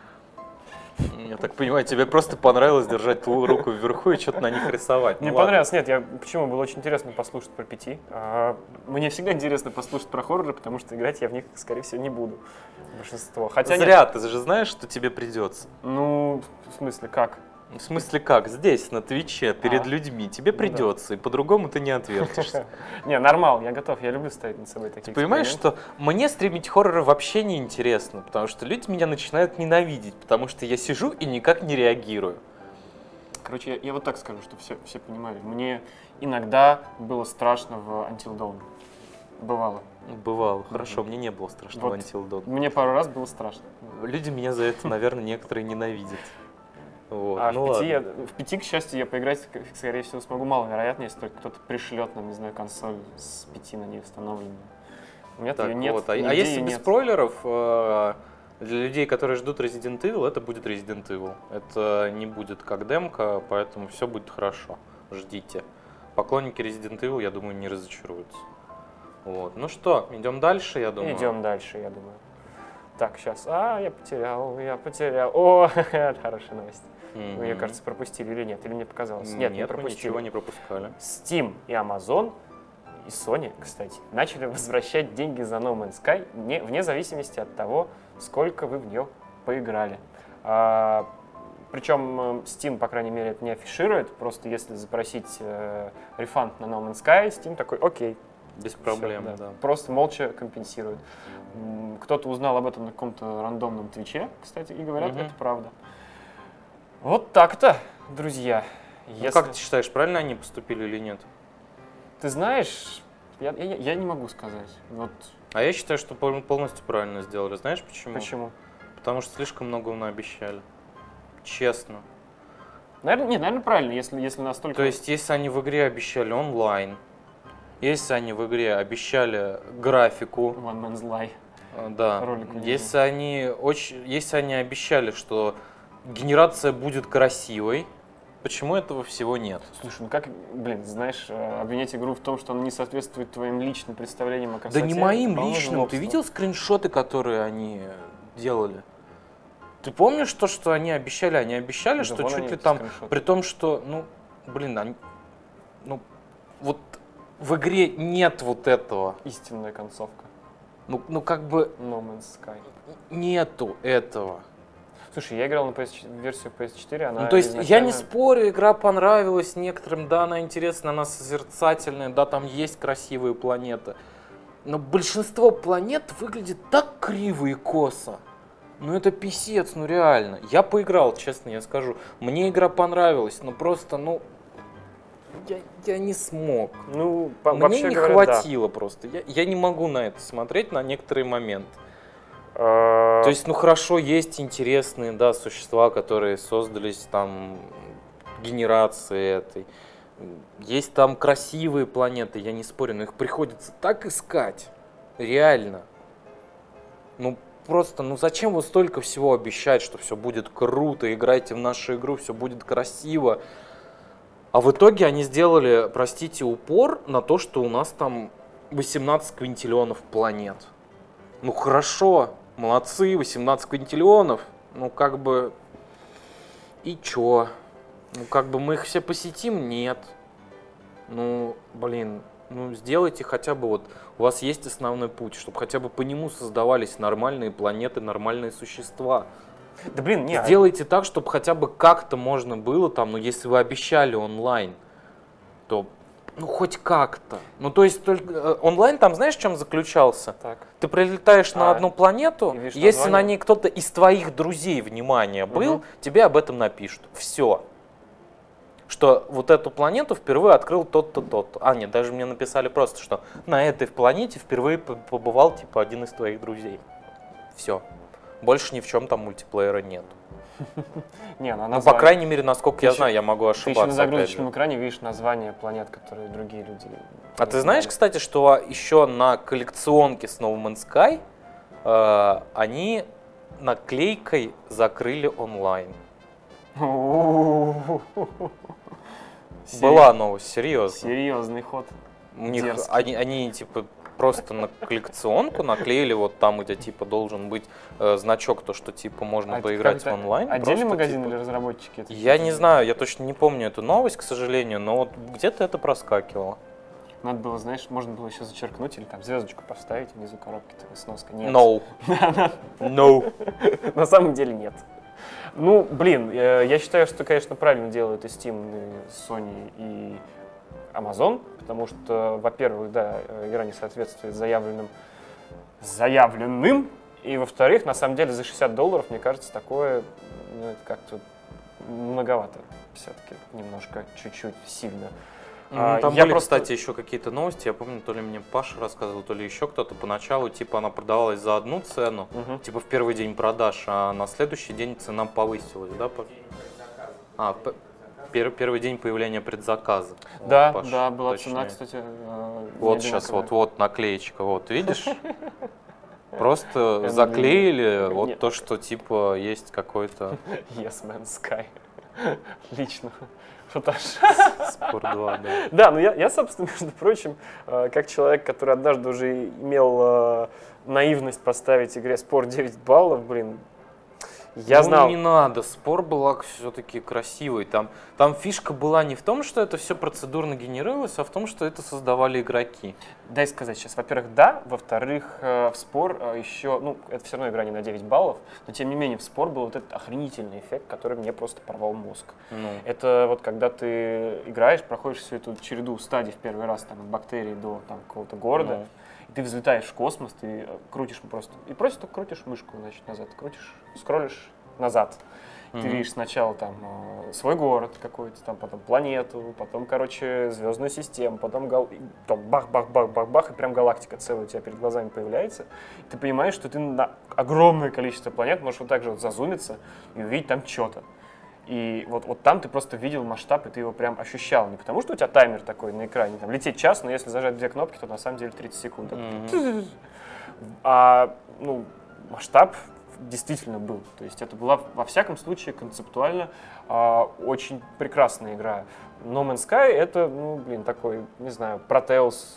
Я так понимаю, тебе просто понравилось держать ту руку вверху и что-то на них рисовать. Мне Ну ладно. понравилось, нет, я почему было очень интересно послушать про пяти. А, мне всегда интересно послушать про хорроры, потому что играть я в них, скорее всего, не буду. Большинство. Хотя нет. Зря, ты же знаешь, что тебе придется. Ну, в смысле, как? В смысле как? Здесь, на Твиче, перед А. людьми. Тебе Ну придется, и по-другому ты не отвертишься. Не, нормал, я готов, я люблю ставить над собой такие Понимаешь, эксперименты. что мне стримить хорроры вообще не интересно, потому что люди меня начинают ненавидеть, потому что я сижу и никак не реагирую. Короче, я, я вот так скажу, чтобы все, все понимали. Мне иногда было страшно в Until Dawn. Бывало. Бывало. Хорошо, мне не было страшного Вот. Until Dawn. Мне пару раз было страшно. Люди меня за это, наверное, некоторые ненавидят. Вот. А ну в, пяти ладно. я, в пяти, к счастью, я поиграть, ск- скорее всего, смогу маловероятно, если только кто-то пришлет нам, не знаю, консоль с пяти на ней установленной. У меня Так, ее нет. вот. А, нигде а если ее без нет. спойлеров, э, для людей, которые ждут Resident Evil, это будет Resident Evil. Это не будет как демка, поэтому все будет хорошо. Ждите. Поклонники Resident Evil, я думаю, не разочаруются. Вот. Ну что, идем дальше, я думаю. Идем дальше, я думаю. Так, сейчас. А, я потерял, я потерял. О, это хорошая новость. Вы ее, Мгм. кажется, пропустили или нет? Или мне показалось? Нет, Нет, не мы пропустили. ничего не пропускали. Steam и Amazon, и Sony, кстати, начали возвращать деньги за No Man's Sky не, вне зависимости от того, сколько вы в нее поиграли. А, причем э, Steam, по крайней мере, это не афиширует, просто если запросить э, рефанд на No Man's Sky, Steam такой, окей, Без всё, проблем, да. да. Просто молча компенсирует. М, Кто-то узнал об этом на каком-то рандомном твиче, кстати, и говорят, Мгм. это правда. Вот так-то, друзья. Ну, Если- как ты считаешь, правильно они поступили или нет? Ты знаешь, я, я, я не могу сказать. Вот А я считаю, что пол- полностью правильно сделали. Знаешь почему? почему. Потому что слишком много наобещали. Честно. Наверное, нет, наверное, правильно, если, если настолько... То есть, если они в игре обещали онлайн, если они в игре обещали графику, One Man's Lie. э, да, Ролик увидел. если они очень, если они обещали, что генерация будет красивой, почему этого всего нет? Слушай, ну как, блин, знаешь, э, обвинять игру в том, что она не соответствует твоим личным представлениям о красоте? Да не это, моим по-моему, личным. Ты лобство. видел скриншоты, которые они делали? Ты помнишь то, что они обещали? Они обещали, Да что вон чуть они, ли эти там, скриншоты. при том, что, ну, блин, они, ну, вот в игре нет вот этого. Истинная концовка. Ну, ну как бы No Man's Sky. нету этого. Слушай, я играл на пи эс четыре, версию пи эс четыре, она Ну, то есть я не изначально- спорю, игра понравилась некоторым, да, она интересная, она созерцательная, да, там есть красивые планеты. Но большинство планет выглядит так криво и косо. Ну это писец, ну реально. Я поиграл, честно я скажу. Мне игра понравилась, но просто, ну, я, я не смог. Ну, по, Мне вообще не говоря, хватило да. просто. Я, я не могу на это смотреть на некоторые моменты. А... То есть, ну хорошо, есть интересные, да, существа, которые создались там генерации этой. Есть там красивые планеты, я не спорю, но их приходится так искать. Реально. Ну, просто, ну зачем вот столько всего обещать, что все будет круто, играйте в нашу игру, все будет красиво. А в итоге они сделали, простите, упор на то, что у нас там восемнадцать квинтиллионов планет. Ну хорошо, молодцы, восемнадцать квинтиллионов, ну как бы, и чё? Ну как бы мы их все посетим? Нет. Ну, блин, ну сделайте хотя бы вот, у вас есть основной путь, чтобы хотя бы по нему создавались нормальные планеты, нормальные существа. Да блин, нет. Сделайте так, чтобы хотя бы как-то можно было там, ну если вы обещали онлайн, то ну хоть как-то. Ну то есть только э, онлайн там знаешь, в чем заключался? Так. Ты прилетаешь А, на одну планету, если название? на ней кто-то из твоих друзей, внимание, был, угу. тебе об этом напишут. Все. Что вот эту планету впервые открыл тот-то, тот-то. А, нет, даже мне написали просто, что на этой планете впервые побывал типа один из твоих друзей. Все. Больше ни в чем там мультиплеера нет. Не, ну, ну, по крайней мере, насколько я еще, знаю, я могу ошибаться. Ты еще на загрузочном экране видишь название планет, которые другие люди. А ты знаешь, кстати, что еще на коллекционке с No Man's Sky э, они наклейкой закрыли онлайн. Была новость, серьезно. Серьезный ход. У них они, они типа просто на коллекционку наклеили вот там, где типа должен быть э, значок, то что типа можно а поиграть в онлайн. Отдельный просто, магазин типа, или разработчики? Это я не знаю, я точно не помню эту новость, к сожалению, но вот где-то это проскакивало. Надо было, знаешь, можно было еще зачеркнуть или там звездочку поставить внизу коробки, такая сноска. Нет. No. No. На самом деле нет. Ну, блин, я считаю, что, конечно, правильно делают и Steam, и Sony, и Amazon, потому что, во-первых, да, игра не соответствует заявленным, заявленным, и, во-вторых, на самом деле, за шестьдесят долларов, мне кажется, такое, ну, это как-то многовато все-таки, немножко, чуть-чуть, сильно. Ну, там я были, просто... кстати, еще какие-то новости. Я помню, то ли мне Паша рассказывал, то ли еще кто-то. Поначалу, типа, она продавалась за одну цену, угу. типа, в первый день продаж, а на следующий день цена повысилась, да? А, пер первый день появления предзаказа. Да, вот, Паш, да, была точнее. цена, кстати, вот сейчас, вот, вот наклеечка, вот, видишь? Просто заклеили вот то, что, типа, есть какой-то... Yes Man Sky. Отлично. Шутаж. Спорт два, да. Да, ну я, я, собственно, между прочим, как человек, который однажды уже имел наивность поставить игре Спор девять баллов, блин, я ну, знал... не надо, Спор была все-таки красивой. Там, там фишка была не в том, что это все процедурно генерировалось, а в том, что это создавали игроки. Дай сказать сейчас. Во-первых, да. Во-вторых, в Спор еще... Ну, это все равно игра не на девять баллов, но тем не менее в Спор был вот этот охренительный эффект, который мне просто порвал мозг. Ну. Это вот когда ты играешь, проходишь всю эту череду стадий в первый раз, там, от бактерий до там, какого-то города, ну. и ты взлетаешь в космос, ты крутишь просто... И просто крутишь мышку, значит, назад. Крутишь, скроллишь назад. Mm-hmm. Ты видишь сначала там свой город какой-то, там потом планету, потом, короче, звездную систему, потом гал... бах-бах-бах-бах-бах, и прям галактика целая у тебя перед глазами появляется. И ты понимаешь, что ты на огромное количество планет можешь вот так же вот зазумиться и увидеть там что-то. И вот, вот там ты просто видел масштаб, и ты его прям ощущал. Не потому, что у тебя таймер такой на экране, там, лететь час, но если зажать две кнопки, то на самом деле тридцать секунд. Mm-hmm. А, ну, масштаб действительно был. То есть это была, во всяком случае, концептуально а, очень прекрасная игра. No Man's Sky — это, ну, блин, такой, не знаю, Proteus,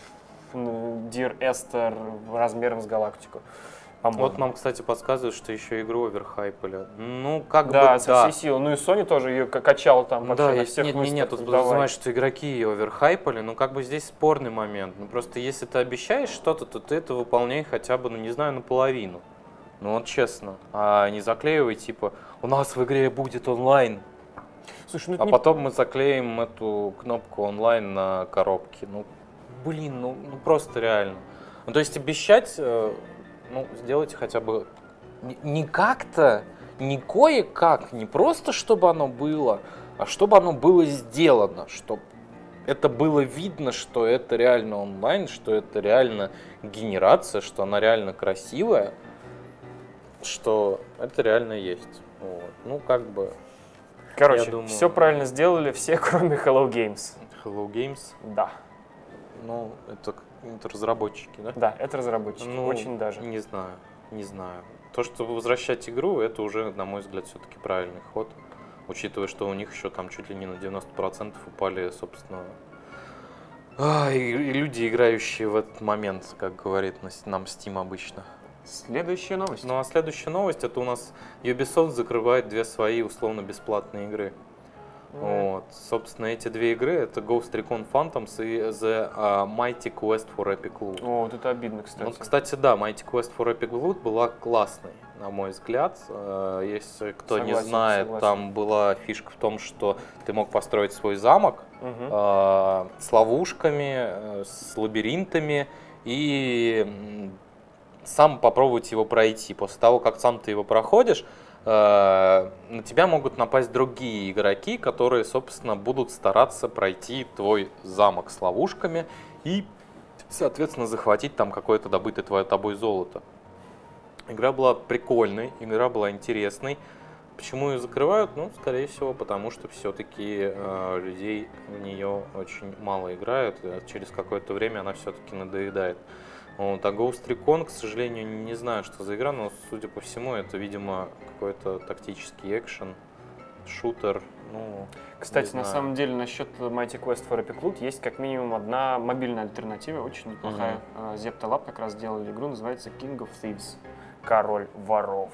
Dear Esther размером с галактику. Вот нам, кстати, подсказывают, что еще игру оверхайпали. Ну, как да, бы, со да. всей силы. Ну и Sony тоже ее качала там вообще да, на есть, всех нет, выставках. Нет, тут подразумевает, что игроки ее оверхайпали, но как бы здесь спорный момент. Ну, просто если ты обещаешь что-то, то ты это выполняй хотя бы, ну, не знаю, наполовину. Ну, вот честно. А не заклеивай, типа, у нас в игре будет онлайн. Слушай, ну, а не... потом мы заклеим эту кнопку онлайн на коробке. Ну, блин, ну, ну просто реально. Ну, то есть обещать... Ну, сделайте хотя бы не как-то, не кое-как, не просто чтобы оно было, а чтобы оно было сделано, чтобы это было видно, что это реально онлайн, что это реально генерация, что она реально красивая, что это реально есть. Вот. Ну, как бы... Короче, думаю... все правильно сделали все, кроме Hello Games. Hello Games? Да. Ну, это, это разработчики, да? Да, это разработчики, ну, очень даже. Не знаю, не знаю. То, что возвращать игру, это уже, на мой взгляд, все-таки правильный ход. Учитывая, что у них еще там чуть ли не на девяносто процентов упали, собственно, а, и, и люди, играющие в этот момент, как говорит нам Steam обычно. Следующая новость. Ну а следующая новость, это у нас Ubisoft закрывает две свои условно-бесплатные игры. Mm. Вот. Собственно, эти две игры, это Ghost Recon Phantoms и The uh, Mighty Quest for Epic Loot. О, вот это обидно, кстати. Ну, кстати, да, Mighty Quest for Epic Loot была классной, на мой взгляд. Если кто согласен, не знает, согласен. Там была фишка в том, что ты мог построить свой замок угу. э, с ловушками, э, с лабиринтами и сам попробовать его пройти. После того, как сам ты его проходишь, на тебя могут напасть другие игроки, которые, собственно, будут стараться пройти твой замок с ловушками и, соответственно, захватить там какое-то добытое твое тобой золото. Игра была прикольной, игра была интересной. Почему ее закрывают? Ну, скорее всего, потому что все-таки э, людей в нее очень мало играют, и через какое-то время она все-таки надоедает. Вот, а Ghost Recon, к сожалению, не знаю, что за игра, но, судя по всему, это, видимо, какой-то тактический экшен, шутер. Ну, кстати, на самом деле, насчет Mighty Quest for Epic Loot есть как минимум одна мобильная альтернатива, очень неплохая. Uh-huh. Zepta Lab как раз делали игру, называется King of Thieves, Король воров.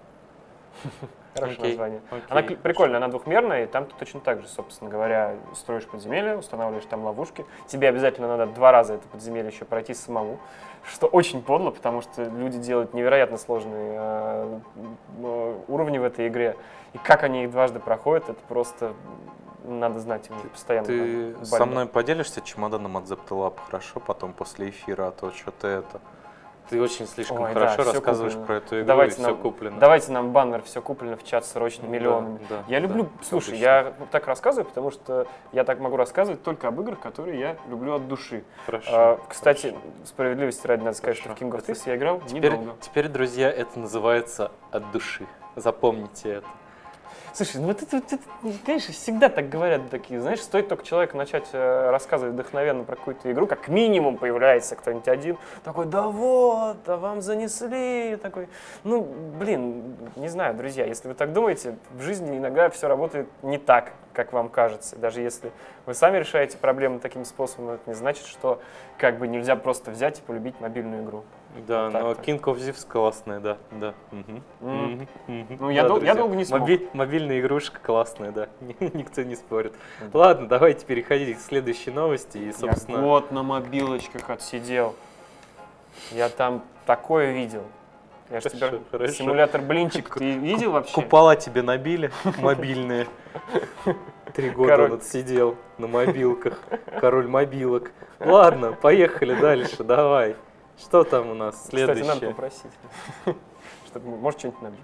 Хорошее okay. название. Okay. Она прикольная, она двухмерная, и там ты точно так же, собственно говоря, строишь подземелье, устанавливаешь там ловушки. Тебе обязательно надо два раза это подземелье еще пройти самому, что очень подло, потому что люди делают невероятно сложные э, э, уровни в этой игре. И как они их дважды проходят, это просто надо знать, им постоянно. Ты надо со мной поделишься чемоданом от Zepta Lab, хорошо, потом после эфира, а то что-то это... Ты очень слишком Ой, хорошо да, рассказываешь куплено. про эту игру, давайте и нам, все куплено. Давайте нам баннер «Все куплено» в чат срочно миллионами. Да, да, я люблю, да, слушай, обычно. я так рассказываю, потому что я так могу рассказывать только об играх, которые я люблю от души. Хорошо, а, кстати, хорошо. Справедливости ради надо сказать, Хорошо. что в King of Thieves я играл теперь, недолго. Теперь, друзья, это называется «от души». Запомните это. Слушай, ну вот это, это, конечно, всегда так говорят такие, знаешь, стоит только человеку начать э, рассказывать вдохновенно про какую-то игру, как минимум появляется кто-нибудь один, такой, да вот, а вам занесли, такой, ну, блин, не знаю, друзья, если вы так думаете, в жизни иногда все работает не так, как вам кажется, даже если вы сами решаете проблемы таким способом, это не значит, что как бы нельзя просто взять и полюбить мобильную игру. Да, вот но так, King of Thieves классная, да, да. Угу. Mm. Угу. Угу. Ну, я, да, дол- друзья, я долго не смог. Моби- мобильная игрушка классная, да, никто не спорит. Mm. Ладно, давайте переходить к следующей новости. И, собственно... Я год на мобилочках отсидел. Я там такое видел. Я ж Хорошо, тебе... хорошо. Симулятор блинчик, ты видел вообще? Купола тебе набили, мобильные. Три года Король. он отсидел на мобилках. Король мобилок. Ладно, поехали дальше, давай. Что там у нас следующее? Кстати, надо попросить. Чтобы, может, что-нибудь набьет.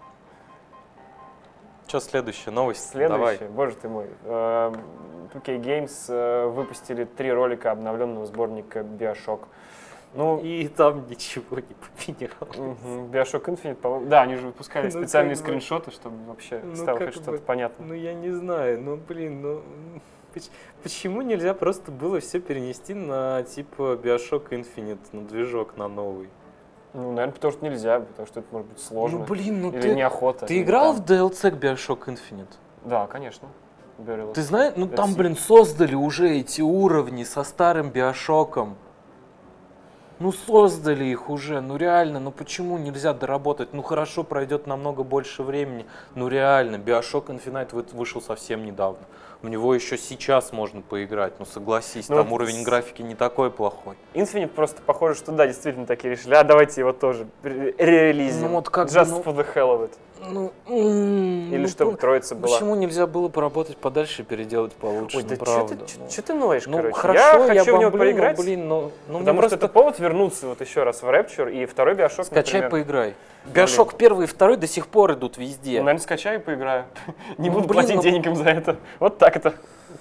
Что следующая новость? Следующее, Давай. боже ты мой. ту кей Games выпустили три ролика обновленного сборника BioShock. Ну, и там ничего не поменялось. Угу. BioShock Infinite, по-моему. Да, они же выпускали ну, специальные как бы, скриншоты, чтобы вообще ну, стало хоть что-то бы, понятно. Ну, я не знаю, ну, блин, ну... Почему нельзя просто было все перенести на типа BioShock Infinite, на движок, на новый? Ну, наверное, потому что нельзя, потому что это может быть сложно. Ну, блин, ну или ты... неохота. Ты или играл там... в ди эл си к BioShock Infinite? Да, конечно. Burial. Ты знаешь, ну Let's там, see. блин, создали уже эти уровни со старым BioShock'ом. Ну, создали их уже, ну реально, ну почему нельзя доработать? Ну хорошо, пройдет намного больше времени, ну реально, BioShock Infinite вышел совсем недавно. В него еще сейчас можно поиграть, ну согласись, ну, там вот уровень графики не такой плохой. Infinite просто похоже, что да, действительно такие решили, а давайте его тоже ререлизим. Ну, вот как Just бы, ну, for the hell of it. Ну, Или ну, чтобы троица была. Почему нельзя было поработать подальше и переделать получше? Ой, ну, да правда. Что ну. ты, ты ноешь, ну, короче? хорошо, я хочу я в него бомблю, поиграть, но, блин, ну, ну, потому что просто... это повод вернуться вот еще раз в Rapture и второй BioShock, Скачай, например. поиграй. BioShock первый и второй до сих пор идут везде. Ну, наверное, скачаю и поиграю. Не Ну, буду блин, платить ну... денег им за это. Вот так это.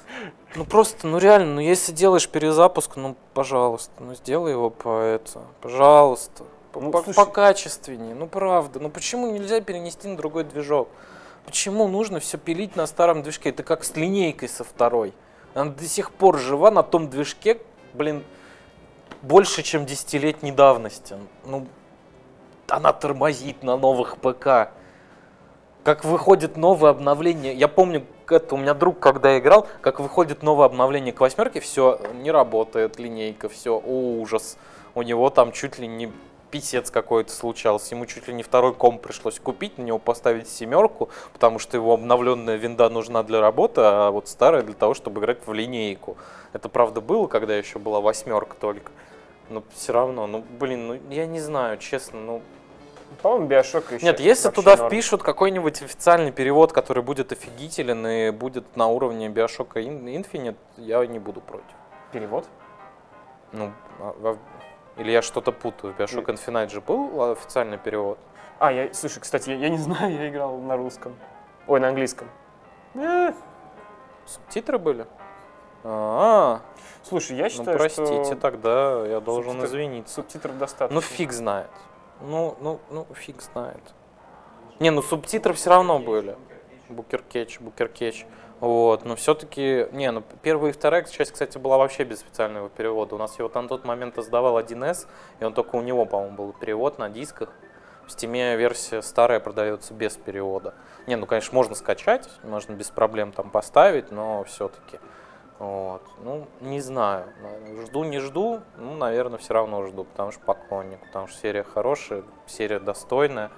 Ну просто, ну реально, ну если делаешь перезапуск, ну пожалуйста, ну сделай его по это, пожалуйста, по, Ну, по, слушай, покачественнее, ну правда, ну почему нельзя перенести на другой движок? Почему нужно все пилить на старом движке? Это как с линейкой со второй. Она до сих пор жива на том движке, блин, больше, чем десятилетней давности. Ну, она тормозит на новых ПК. Как выходит новое обновление, я помню, это у меня друг, когда играл, как выходит новое обновление к восьмерке, все, не работает линейка, все, о, ужас. У него там чуть ли не писец какой-то случался, ему чуть ли не второй комп пришлось купить, на него поставить семерку, потому что его обновленная винда нужна для работы, а вот старая для того, чтобы играть в линейку. Это правда было, когда еще была восьмерка только, но все равно, ну блин, ну я не знаю, честно, ну... По-моему, Биошок еще. Нет, если туда норм. Впишут какой-нибудь официальный перевод, который будет офигителен и будет на уровне Биошока Infinite, я не буду против. Перевод? Ну, а, или я что-то путаю. В Bioshock Infinite же был официальный перевод? А, я, слушай, кстати, я, я не знаю, я играл на русском. Ой, на английском. Э. Субтитры были? А-а-а. Слушай, я считаю, ну, простите, что... тогда я должен субтитр... извиниться. Субтитров достаточно. Ну, фиг знает. Ну, ну, ну, фиг знает. Не, ну субтитры все равно были. Букер-кетч, букер-кетч. Вот, но все-таки, не, ну первая и вторая часть, кстати, была вообще без специального перевода. У нас его на тот момент издавал один эс, и он только у него, по-моему, был перевод на дисках. В Steam версия старая продается без перевода. Не, ну, конечно, можно скачать, можно без проблем там поставить, но все-таки. Вот. Ну, не знаю. Жду, не жду, ну, наверное, все равно жду, потому что поклонник, потому что серия хорошая, серия достойная.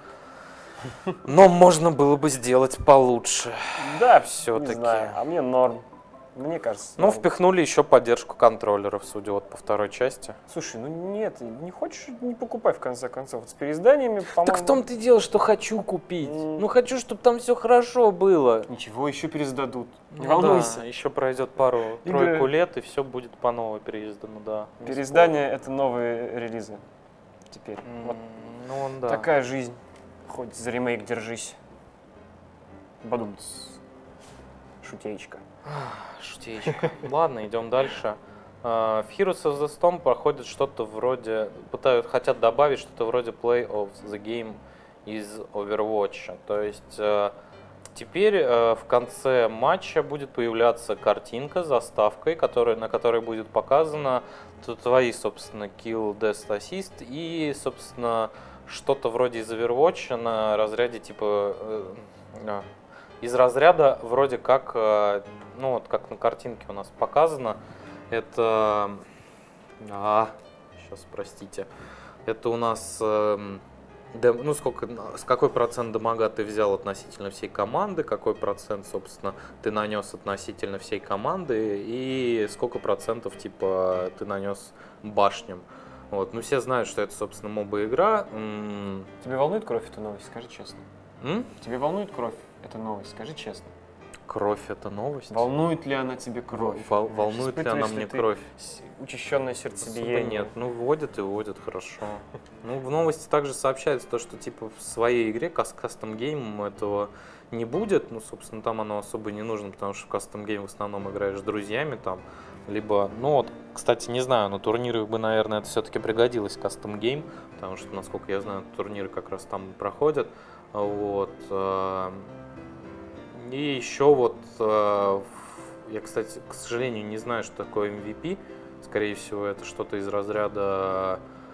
Но можно было бы сделать получше. Да, все-таки. Не знаю, а мне норм. Мне кажется. Ну, норм. Впихнули еще поддержку контроллеров, судя вот по второй части. Слушай, ну нет, не хочешь, не покупай в конце концов. Вот с переизданиями, по-моему... Так в том-то и дело, что хочу купить. Mm. Ну, хочу, чтобы там все хорошо было. Ничего, еще пересдадут. Не ну, волнуйся. Да, еще пройдет пару-тройку лет, и все будет по новой переиздану, да. Переиздание — это новые релизы теперь. Mm. Вот ну, да. Такая жизнь. Хоть за ремейк держись. Бадумц. Шутеечка. Шутеечка. Ладно, идем дальше. В Heroes of the Storm проходит что-то вроде, пытают, хотят добавить что-то вроде Play of the Game из Overwatch. То есть теперь в конце матча будет появляться картинка с заставкой, которая, на которой будет показано твои, собственно, kill, death, assist и, собственно, что-то вроде из Overwatch на разряде типа э, из разряда вроде как, э, ну вот как на картинке у нас показано, это, а, сейчас простите, это у нас, э, да, ну сколько, с какой процент дамага ты взял относительно всей команды, какой процент, собственно, ты нанес относительно всей команды и сколько процентов типа ты нанес башням. Вот. Ну, все знают, что это, собственно, моба-игра. Тебя волнует кровь эта новость? Скажи честно. М? Тебе волнует кровь эта новость? Скажи честно. Кровь — это новость? Волнует ли она тебе кровь? Вол волнует ли она мне кровь? Учащенное сердцебиение? Нет, ну вводят и вводят, хорошо. Ну, в новости также сообщается то, что типа в своей игре кастом гейм этого не будет. Ну, собственно, там оно особо не нужно, потому что в кастом гейм в основном играешь с друзьями там. Либо, ну вот, кстати, не знаю, на турнирах бы, наверное, это все-таки пригодилось, кастом гейм, потому что, насколько я знаю, турниры как раз там проходят. Вот. И еще вот, я, кстати, к сожалению, не знаю, что такое эм ви пи. Скорее всего, это что-то из разряда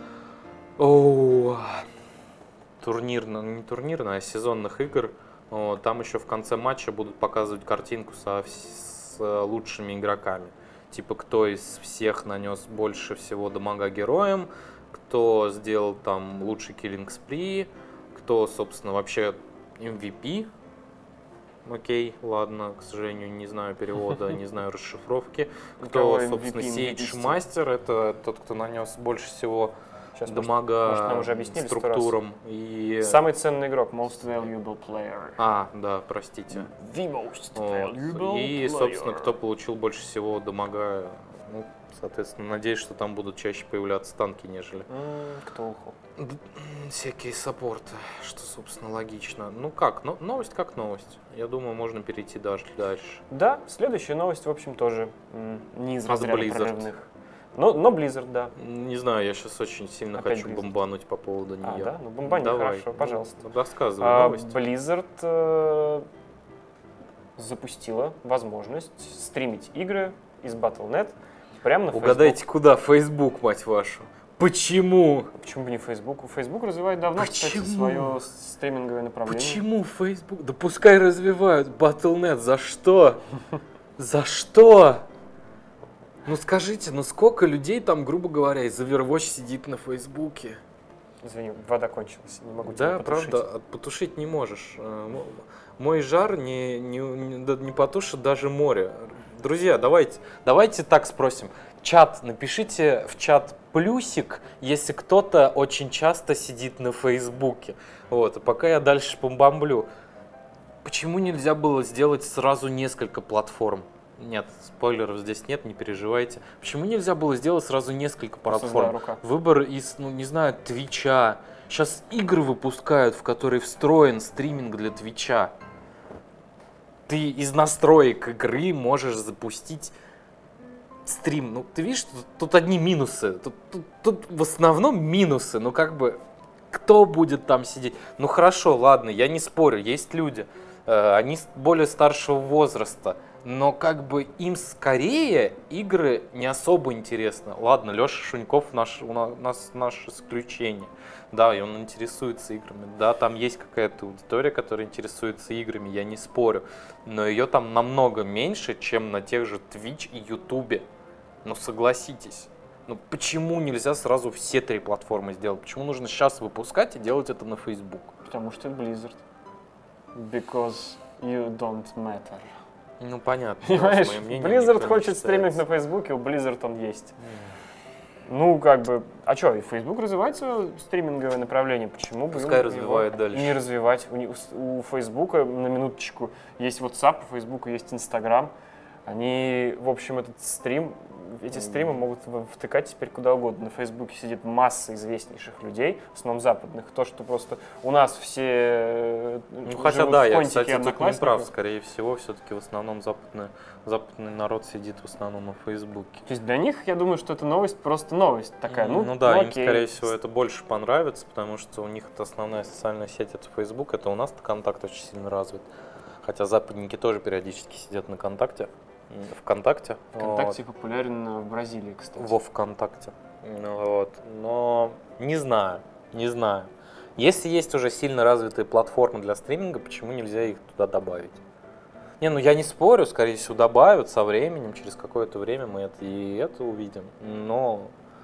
О, турнирно, не турнирно, а сезонных игр. Там еще в конце матча будут показывать картинку со, с лучшими игроками. Типа, кто из всех нанес больше всего дамага героям, кто сделал там лучший киллинг спри, кто, собственно, вообще эм ви пи. Окей, ладно, к сожалению, не знаю перевода, не знаю расшифровки. Кто, собственно, Сейдж Мастер, это тот, кто нанес больше всего Сейчас, дамага может, может, структурам. И... Самый ценный игрок, most valuable player. А, да, простите. The most valuable вот. И, player. собственно, кто получил больше всего дамага, ну, Соответственно, надеюсь, что там будут чаще появляться танки, нежели... М, Кто ухал? Д- Всякие саппорты, что, собственно, логично. Ну как, но, новость как новость. Я думаю, можно перейти даже дальше. Да, следующая новость, в общем, тоже м, не из От разряда Blizzard. прорывных. Но, но Blizzard, да. Не знаю, я сейчас очень сильно Опять хочу Blizzard. бомбануть по поводу А, нее. да? Ну, бомбани, Давай, хорошо, ну, пожалуйста. рассказывай А, новость. Blizzard э, запустила возможность стримить игры из батл точка нет прямо на Угадайте, Facebook. куда? Facebook, мать вашу. Почему? Почему бы не Facebook? Facebook развивает давно, Почему? кстати, свое стриминговое направление. Почему Facebook? Да пускай развивают батл точка нет. За что? За что? Ну скажите, ну сколько людей там, грубо говоря, из Overwatch сидит на Фейсбуке? Извини, вода кончилась, не могу тебя Да, потушить. правда, от- потушить не можешь. Э, мо- Мой жар не, не, не, да- не потушит даже море. Друзья, давайте, давайте так спросим. Чат, напишите в чат плюсик, если кто-то очень часто сидит на Фейсбуке. Вот, а пока я дальше бомблю. Почему нельзя было сделать сразу несколько платформ? Нет, спойлеров здесь нет, не переживайте. Почему нельзя было сделать сразу несколько Просто платформ? злая рука. Выбор из, ну не знаю, Твича. Сейчас игры выпускают, в которые встроен стриминг для Твича. Ты из настроек игры можешь запустить стрим. Ну, ты видишь, тут, тут одни минусы. Тут, тут, тут в основном минусы. Ну, как бы, кто будет там сидеть? Ну, хорошо, ладно, я не спорю, есть люди. э, Они с- более старшего возраста. Но как бы им скорее игры не особо интересны. Ладно, Леша Шуньков наш, у на- нас наше исключение. Да, и он интересуется играми. Да, там есть какая-то аудитория, которая интересуется играми, я не спорю. Но ее там намного меньше, чем на тех же Twitch и YouTube. Ну согласитесь. Ну почему нельзя сразу все три платформы сделать? Почему нужно сейчас выпускать и делать это на Facebook? Потому что Blizzard. Because you don't matter. Ну понятно. Понимаешь, мое мнение Blizzard никто не хочет стриминг считается. на Фейсбуке, у Blizzard он есть. Ну, как бы, а что, и Facebook развивает свое стриминговое направление, почему бы Пускай им развивает его дальше. не развивать? У, них- у Facebook, на минуточку, есть WhatsApp, у Facebook есть Instagram. Они, в общем, этот стрим, эти стримы могут в- втыкать теперь куда угодно. На Фейсбуке сидит масса известнейших людей, в основном западных. То, что просто у нас все э, Ну хотя живут да, в я, Понтике кстати, и тут не Одноклассниках. прав. Скорее всего, все-таки в основном западный, западный народ сидит в основном на Фейсбуке. То есть для них, я думаю, что эта новость просто новость такая. Ну, ну да, ну, им, окей. скорее всего, это больше понравится, потому что у них это основная социальная сеть, это Facebook, это у нас ВКонтакт очень сильно развит. Хотя западники тоже периодически сидят на ВКонтакте. м, ВКонтакте. ВКонтакте популярен в Бразилии, вот, кстати. во ВКонтакте. Ну вот. Но не знаю, не знаю. Если есть уже сильно развитые платформы для стриминга, почему нельзя их туда добавить? Не, ну я не спорю, скорее всего, добавят со временем, через какое-то время мы это и это увидим. Но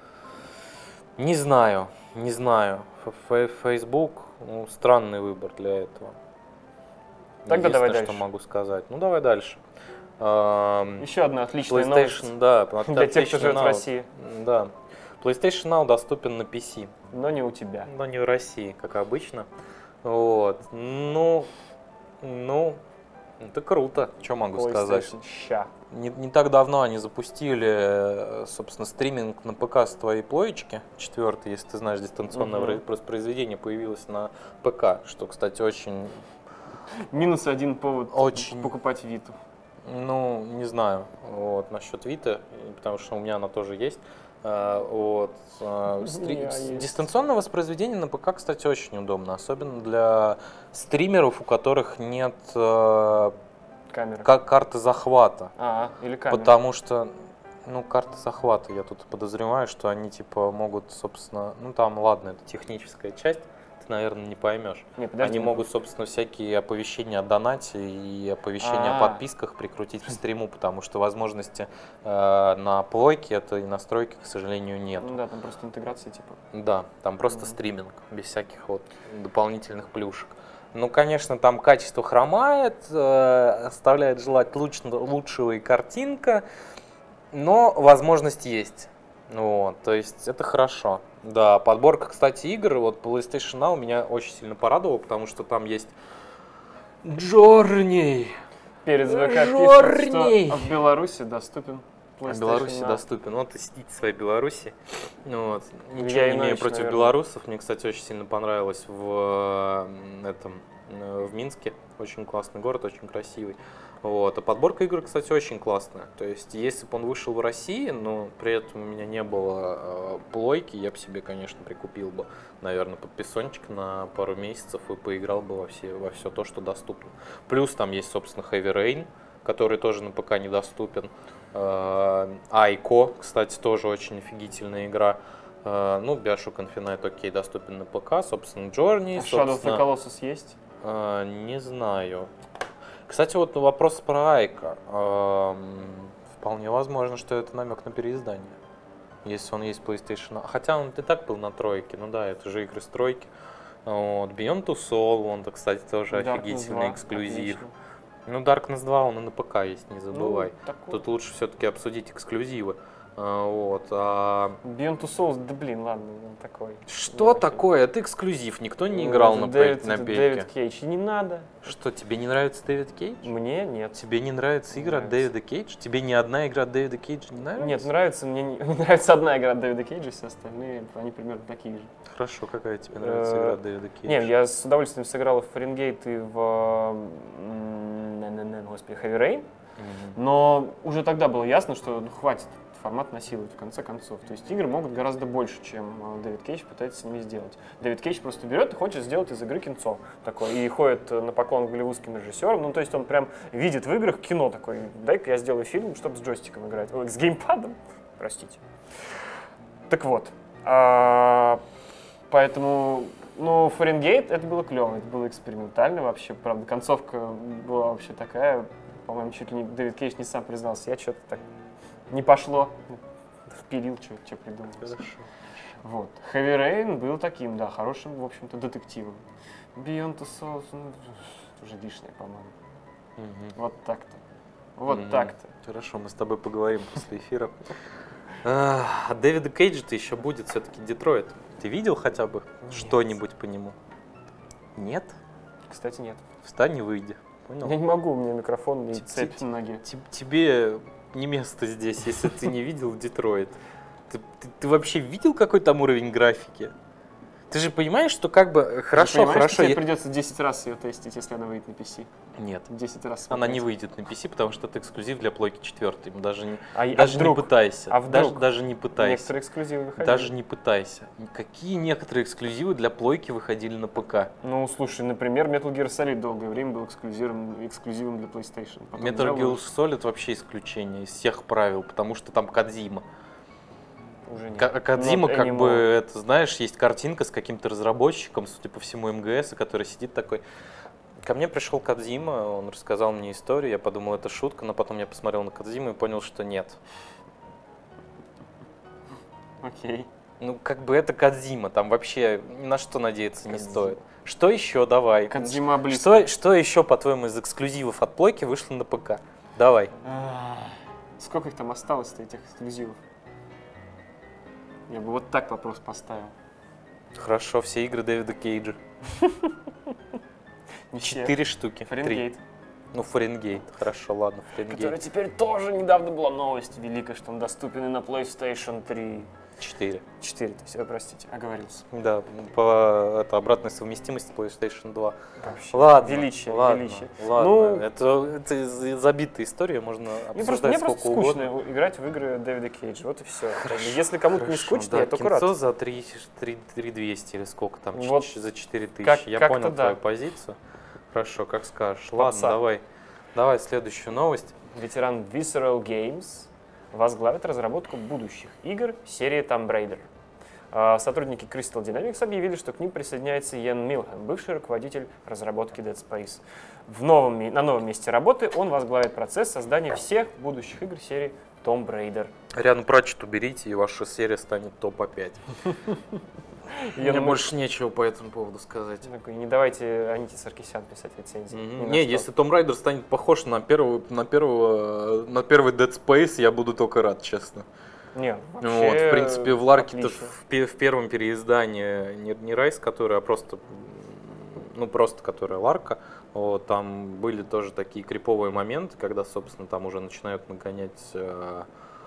не знаю, не знаю. Ф- Facebook, ну, странный выбор для этого. Тогда давай Единственное, что дальше. могу сказать. Ну давай дальше. Ам, Еще одна отличная PlayStation, новость да, от- для тех, кто отличный живет в Now. России, Да. PlayStation Now доступен на пи си, но не у тебя. но не в России, как обычно. Вот. Ну, ну, это круто, что могу сказать. PlayStation ща. Не, не так давно они запустили, э, собственно, стриминг на ПК с твоей плоечки. Четвертый, если ты знаешь, дистанционное Мгм. вра- воспроизведение появилось на ПК, что, кстати, очень, Минус один повод Очень. покупать Виту. ну, не знаю, вот, насчет Виты, потому что у меня она тоже есть. Э, Вот. э, У стри- меня с- есть. Дистанционное воспроизведение на ПК, кстати, очень удобно, особенно для стримеров, у которых нет э, Камера. ка- карты захвата. А, или камера. Потому что, ну, карты захвата, я тут подозреваю, что они, типа, могут, собственно, ну, там, ладно, это техническая часть, ты, наверное, не поймешь. Не, подожди. Они могут, собственно, всякие оповещения о донате и оповещения А. о подписках прикрутить к стриму, потому что возможности э, на плойке этой настройки, к сожалению, нет. Ну да, там просто интеграция типа. Да, там просто Мгм. стриминг, без всяких вот дополнительных плюшек. Ну, конечно, там качество хромает, э, оставляет желать луч- лучшего и картинка, но возможность есть. Вот, то есть это хорошо. Да, подборка, кстати, игр, вот PlayStation Now меня очень сильно порадовала, потому что там есть Journey. Перед ВК Жорней. пишут, что в Беларуси доступен PlayStation в Беларуси Now. доступен. Вот и сидите в своей Беларуси. Вот. Ничего Я не имею иначе, против наверное. белорусов. Мне, кстати, очень сильно понравилось в э, этом э, в Минске. Очень классный город, очень красивый. Вот. А подборка игр, кстати, очень классная. То есть, если бы он вышел в России, но при этом у меня не было э, плойки, я бы себе, конечно, прикупил бы, наверное, подписончик на пару месяцев и поиграл бы во все, во все то, что доступно. Плюс там есть, собственно, Heavy Rain, который тоже на ПК недоступен. Айко, кстати, тоже очень офигительная игра. Uh, ну, Bioshock Infinite, окей, доступен на ПК. Собственно, Journey. А Shadow of the Colossus есть? Uh, не знаю. Кстати, вот вопрос про Айко. Uh, вполне возможно, что это намек на переиздание. Если он есть в PlayStation. Хотя он и так был на тройке. Ну да, это же игры с тройки. Вот. Beyond Two Soul, он, кстати, тоже Darkness офигительный два, эксклюзив. отлично. Ну, Darkness два, он и на ПК есть, не забывай. Ну, такой. Тут лучше все-таки обсудить эксклюзивы. А, вот. А... Beyond Two Souls, да блин, ладно, он такой. Что Вообще. такое? Это эксклюзив, никто не Ну, играл это на, Дэвид, пэ- на это пельке. Дэвид Кейдж, и не надо. Что, тебе не нравится Дэвид Кейдж? Мне нет. Тебе не нравится игра от Нравится. Дэвида Кейджа? Тебе ни одна игра от Дэвида Кейджа не нравится? Нет, нравится мне, не- мне нравится одна игра от Дэвида Кейджа, все остальные, они примерно такие же. Хорошо, какая тебе нравится Э, игра от Дэвида Кейджа? Не, я с удовольствием сыграл и в Фаренгейт, и в м, не- не- не, господи, Heavy Rain, Мгм. но уже тогда было ясно, что ну, хватит формат насиловать в конце концов. То есть игры могут гораздо больше, чем э, Дэвид Кейдж пытается с ними сделать. Дэвид Кейдж просто берет и хочет сделать из игры кинцо такой, и ходит э, на поклон к голливудским режиссерам. Ну, то есть он прям видит в играх кино такой, дай-ка я сделаю фильм, чтобы с джойстиком играть, ой, с геймпадом, простите. Так вот, а, поэтому, ну, Фаренгейт это было клево, это было экспериментально вообще, правда, концовка была вообще такая, по-моему, чуть ли не Дэвид Кейдж не сам признался, я что-то так не пошло, впилил, что придумал. Хорошо. Вот. Heavy Rain был таким, да, хорошим, в общем-то, детективом. Beyond Two Souls, ну, уже лишнее, по-моему. Мгм. Вот так-то. Вот Мгм. так-то. Хорошо, мы с тобой поговорим после эфира. А от Дэвида Кейджа-то еще будет все-таки Детройт. Ты видел хотя бы Нет. что-нибудь по нему? Нет? Кстати, нет. Встань и выйди. Понял? Я не могу, у меня микрофон и Ти- цепь ти- на ноге. Те- Тебе не место здесь, если ты не видел Детройт. Ты, ты- ты вообще видел, какой там уровень графики? Ты же понимаешь, что как бы... Хорошо, Понимаешь, хорошо. тебе я- придется десять раз ее тестить, если она выйдет на пи си. Нет. десять раз Она смотреть. не выйдет на пи си, потому что это эксклюзив для плойки четыре. Даже не, А, а даже вдруг? не пытайся. А даже, вдруг? даже не пытайся. Некоторые эксклюзивы выходили. Даже не пытайся. Какие некоторые эксклюзивы для плойки выходили на ПК? Ну, слушай, например, Metal Gear Solid долгое время был эксклюзивом, эксклюзивом для PlayStation. Потом Metal взял Gear и Solid вообще исключение из всех правил, потому что там Кодзима. уже нет. Ка- Кодзима, Not как бы, anymore. это, знаешь, есть картинка с каким-то разработчиком, судя по всему, эм гэ эс, который сидит такой. Ко мне пришел Кодзима, он рассказал мне историю, я подумал, это шутка, но потом я посмотрел на Кодзиму и понял, что нет. Окей. Ну, как бы это Кодзима, там вообще ни на что надеяться не Кодзима. стоит. Что еще, давай? Кодзима близко. Что, что еще, по-твоему, из эксклюзивов от плойки вышло на ПК? Давай. Ах, сколько их там осталось-то, этих эксклюзивов? Я бы вот так вопрос поставил. Хорошо, все игры Дэвида Кейджа. Не все. Четыре штуки. Три. Фаренгейт. Ну, Фаренгейт. Хорошо, ладно, Которая Фаренгейт. теперь тоже недавно была новость великая, что он доступен и на PlayStation три. Четыре. четыре, то есть, э, простите, оговорился. Да, по это, обратной совместимости PlayStation два. Вообще. Ладно, Величие, ладно, величие. ладно. Ну, это, это з- забитая история, можно Мне просто, обсуждать мне сколько просто скучно угодно. играть в игры Дэвида Кейджа, вот и все. Если кому-то не Хорошо, скучно, да, я только кинцо рад. за три двести или сколько там, ч- Вот ч- за четыре тысячи. как- Я как-то понял да. твою позицию. Хорошо, как скажешь. Ладно, Попса. давай, давай следующую новость. Ветеран Visceral Games возглавит разработку будущих игр серии Tomb Raider. А, Сотрудники Crystal Dynamics объявили, что к ним присоединяется Йен Милхэм, бывший руководитель разработки Dead Space. В новом, ми- на новом месте работы он возглавит процесс создания всех будущих игр серии Tomb Raider. Рядом Пратчет уберите, и ваша серия станет топ опять. Я Мне думаю, больше нечего по этому поводу сказать. такой, не давайте Аните Саркисян писать рецензии. Мгм. Ни на Не, что. если Том Райдер станет похож на первого, на первого, на первый Dead Space, я буду только рад, честно. Не, Вот, вообще в принципе, в Ларке-то отлично. в, пе- в первом переиздании не, не Райс, который, а просто, ну, просто которая Ларка, вот, там были тоже такие криповые моменты, когда, собственно, там уже начинают нагонять э,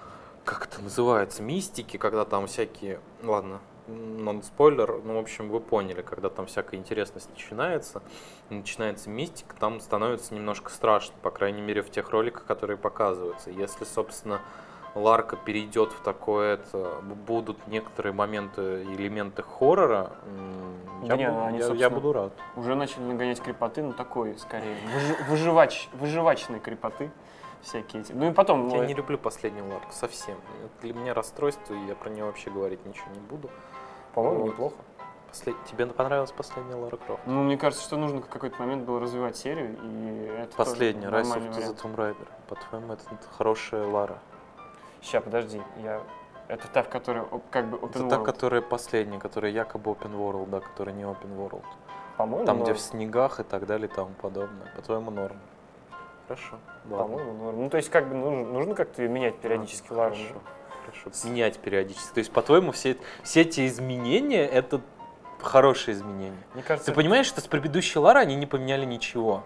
как это называется, мистики, когда там всякие, ладно, нон-спойлер, ну, в общем, вы поняли, когда там всякая интересность начинается, начинается мистика, там становится немножко страшно, по крайней мере, в тех роликах, которые показываются. Если, собственно, Ларка перейдет в такое, это, будут некоторые моменты, элементы хоррора, Да я, не, буду, они, я, я собственно, буду рад. Уже начали нагонять крепоты, ну такой, скорее, выжи- выживач, выживачные крепоты всякие эти. Ну и потом... Я ну, не люблю последнюю Ларку совсем. Это для меня расстройство, и я про нее вообще говорить ничего не буду. По-моему, Вот. неплохо. Послед... Тебе понравилась последняя Лара Крофт? Ну, мне кажется, что нужно в какой-то момент было развивать серию, и это Последняя, тоже Rise нормальный of the вариант. Tomb Raider. По-твоему, это хорошая Лара? Ща, подожди, я... Это та, в которой оп- как бы Это open та, world. которая последняя, которая якобы open world, да, которая не open world. По-моему, Там, где норм. в снегах и так далее и тому подобное. По-твоему, норм? Хорошо. Ладно. По-моему, норм. Ну, то есть, как бы нужно, нужно как-то ее менять периодически, А, Лару. Хорошо. Хорошо. Менять периодически. То есть, по-твоему, все, все эти изменения — это хорошие изменения? Мне кажется, Ты понимаешь, что с предыдущей Лары они не поменяли ничего?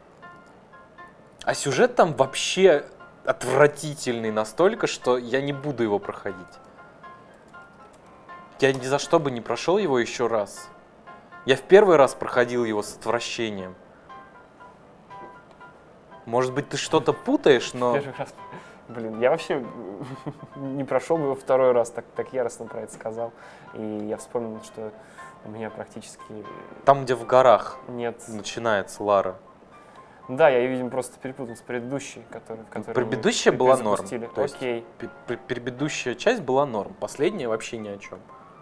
А сюжет там вообще отвратительный настолько, что я не буду его проходить. Я ни за что бы не прошел его еще раз. Я в первый раз проходил его с отвращением. Может быть, ты что-то путаешь, но... первый раз... Блин, я вообще не прошел бы его второй раз, так, так яростно про это сказал. И я вспомнил, что у меня практически Там, где в горах нет... начинается Лара. Да, я, видимо, просто перепутал с предыдущей, которая, в которой мы Предыдущая была норм. перезапустили. То есть Окей. пе- пе- Предыдущая часть была норм. Последняя вообще ни о чем.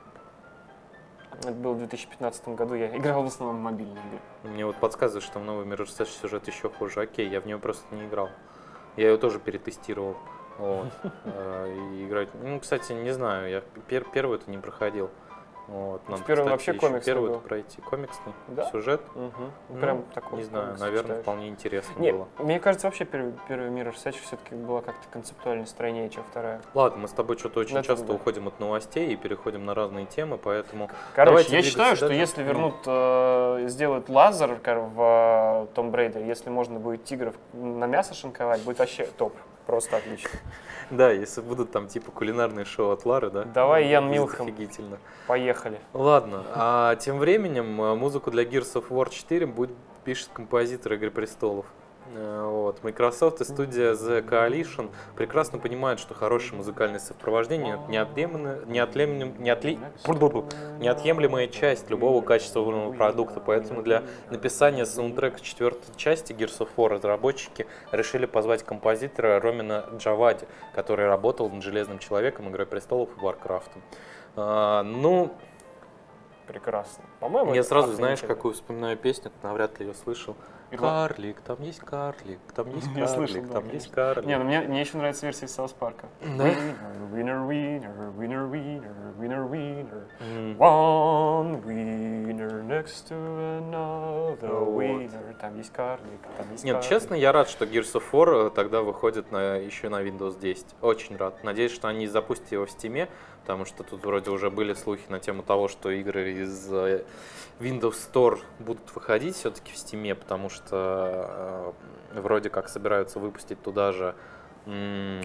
Это было в две тысячи пятнадцатом году, я играл в основном в мобильные игры. Мне вот подсказывают, что в новый Mirror's Edge сюжет еще хуже. Окей, я в него просто не играл. Я ее тоже перетестировал. Вот. Э, и играть. Ну, кстати, не знаю, я пер- первую это не проходил. Вот. Надо, В первом кстати, вообще еще комиксный первую был. пройти. Комиксный Да? сюжет. Угу. Ну, Прям такой. Не знаю, комикс наверное, читаешь. вполне интересно Не, было. мне кажется, вообще первый, первый Mirror's Edge все-таки была как-то концептуально стройнее, чем вторая. Ладно, мы с тобой что-то очень Ну, это часто да. уходим от новостей и переходим на разные темы, поэтому... Короче, Давайте я двигаться считаю, что дальше. если Ну. вернут, э, сделают лазер кор- в э, Tomb Raider, если можно будет тигров на мясо шинковать, будет вообще топ. Просто отлично. Да, если будут там типа кулинарные шоу от Лары, да? Давай, Ян Будет Милхам. офигительно. Поехали. Ладно, а тем временем э, музыку для Gears of War четыре будет, пишет композитор «Игры престолов». Э, Вот. Microsoft и студия The Coalition прекрасно понимают, что хорошее музыкальное сопровождение — неотъемлемая, неотъемлем- неотли- неотъемлемая часть любого качественного продукта, поэтому для написания саундтрека четвертой части Gears of War разработчики решили позвать композитора Ромина Джавади, который работал над «Железным человеком», «Игрой престолов» и «Warcraft». А, ну, Прекрасно. По-моему, я это сразу, знаешь, охренительно. какую вспоминаю песню, ты навряд ли ее слышал. Ирла- Карлик, там есть карлик, там есть Я слышал, карлик, да, там конечно. есть карлик. Не, ну мне, мне еще нравится версия из Саус Парка. Да? Winner, winner, winner, winner, winner, winner. М. One winner next to another Вот. winner. Там есть карлик, там есть Нет, карлик. честно, я рад, что Gears of War тогда выходит на, еще на Windows десять. Очень рад. Надеюсь, что они запустят его в Steam, потому что тут вроде уже были слухи на тему того, что игры из э, Windows Store будут выходить все-таки в Steam, потому что э, вроде как собираются выпустить туда же м,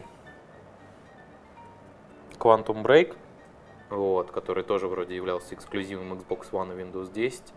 Quantum Break, вот, который тоже вроде являлся эксклюзивом Xbox One и Windows десять.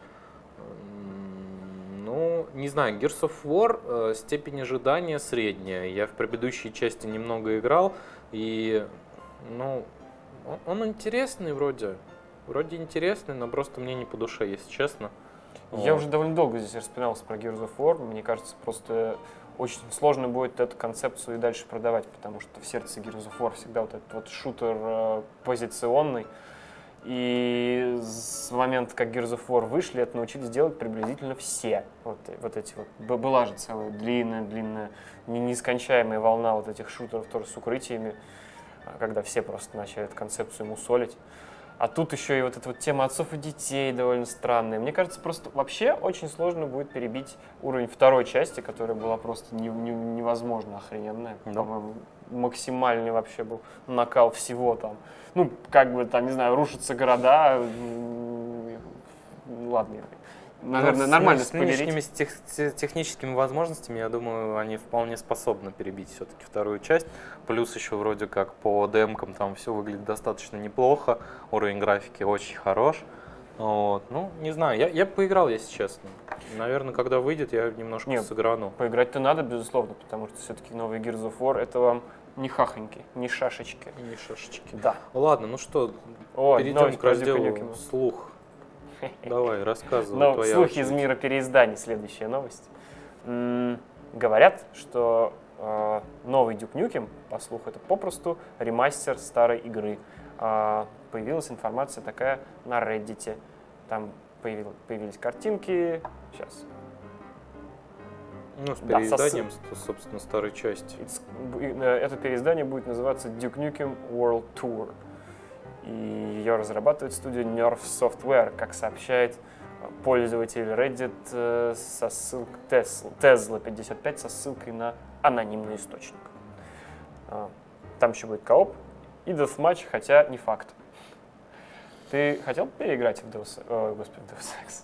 М, Ну, не знаю, Gears of War, э, степень ожидания средняя. Я в предыдущей части немного играл, и, ну, он, он интересный вроде. Вроде интересный, но просто мне не по душе, если честно. Я Вот. уже довольно долго здесь распинался про Gears of War. Мне кажется, просто очень сложно будет эту концепцию и дальше продавать, потому что в сердце Gears of War всегда вот этот вот шутер э, позиционный. И с момента, как Gears of War вышли, это научились делать приблизительно все. Вот, вот эти вот. Б- Была же целая длинная-длинная, нескончаемая волна вот этих шутеров тоже с укрытиями, когда все просто начали эту концепцию мусолить. А тут еще и вот эта вот тема отцов и детей довольно странная. Мне кажется, просто вообще очень сложно будет перебить уровень второй части, которая была просто не- не- невозможно охрененная. Да. По-моему, максимальный вообще был накал всего там. Ну, как бы там, не знаю, рушатся города. м, Ладно, я наверное, ну, нормально с, спойлерить. С нынешними тех, техническими возможностями, я думаю, они вполне способны перебить все-таки вторую часть. Плюс еще вроде как по демкам там все выглядит достаточно неплохо, уровень графики очень хорош. Вот. Ну, не знаю, я, я поиграл, если честно. Наверное, когда выйдет, я немножко Нет, сыграну. Поиграть-то надо, безусловно, потому что все-таки новый Gears of War это вам не хахоньки, не шашечки. Не шашечки. Да. Ладно, ну что, О, перейдем к про разделу Дюка Нюкема. слух. Давай, рассказывай. Но твоя слухи очередь. из мира переизданий, следующая новость. М, говорят, что э, новый Duke Nukem, по слуху, это попросту ремастер старой игры. А, появилась информация такая на Reddit. Там появил- появились картинки. Сейчас. Ну, с Да, переизданием, собственно, старой части. It's- э, Это переиздание будет называться Duke Nukem World Tour. И ее разрабатывает студия Nerve Software, как сообщает пользователь Reddit э, со ссылкой Tesla пятьдесят пять со ссылкой на анонимный источник. А, Там еще будет кооп и Deathmatch, хотя не факт. Ты хотел переиграть в Deus, о, господи, Deus Ex?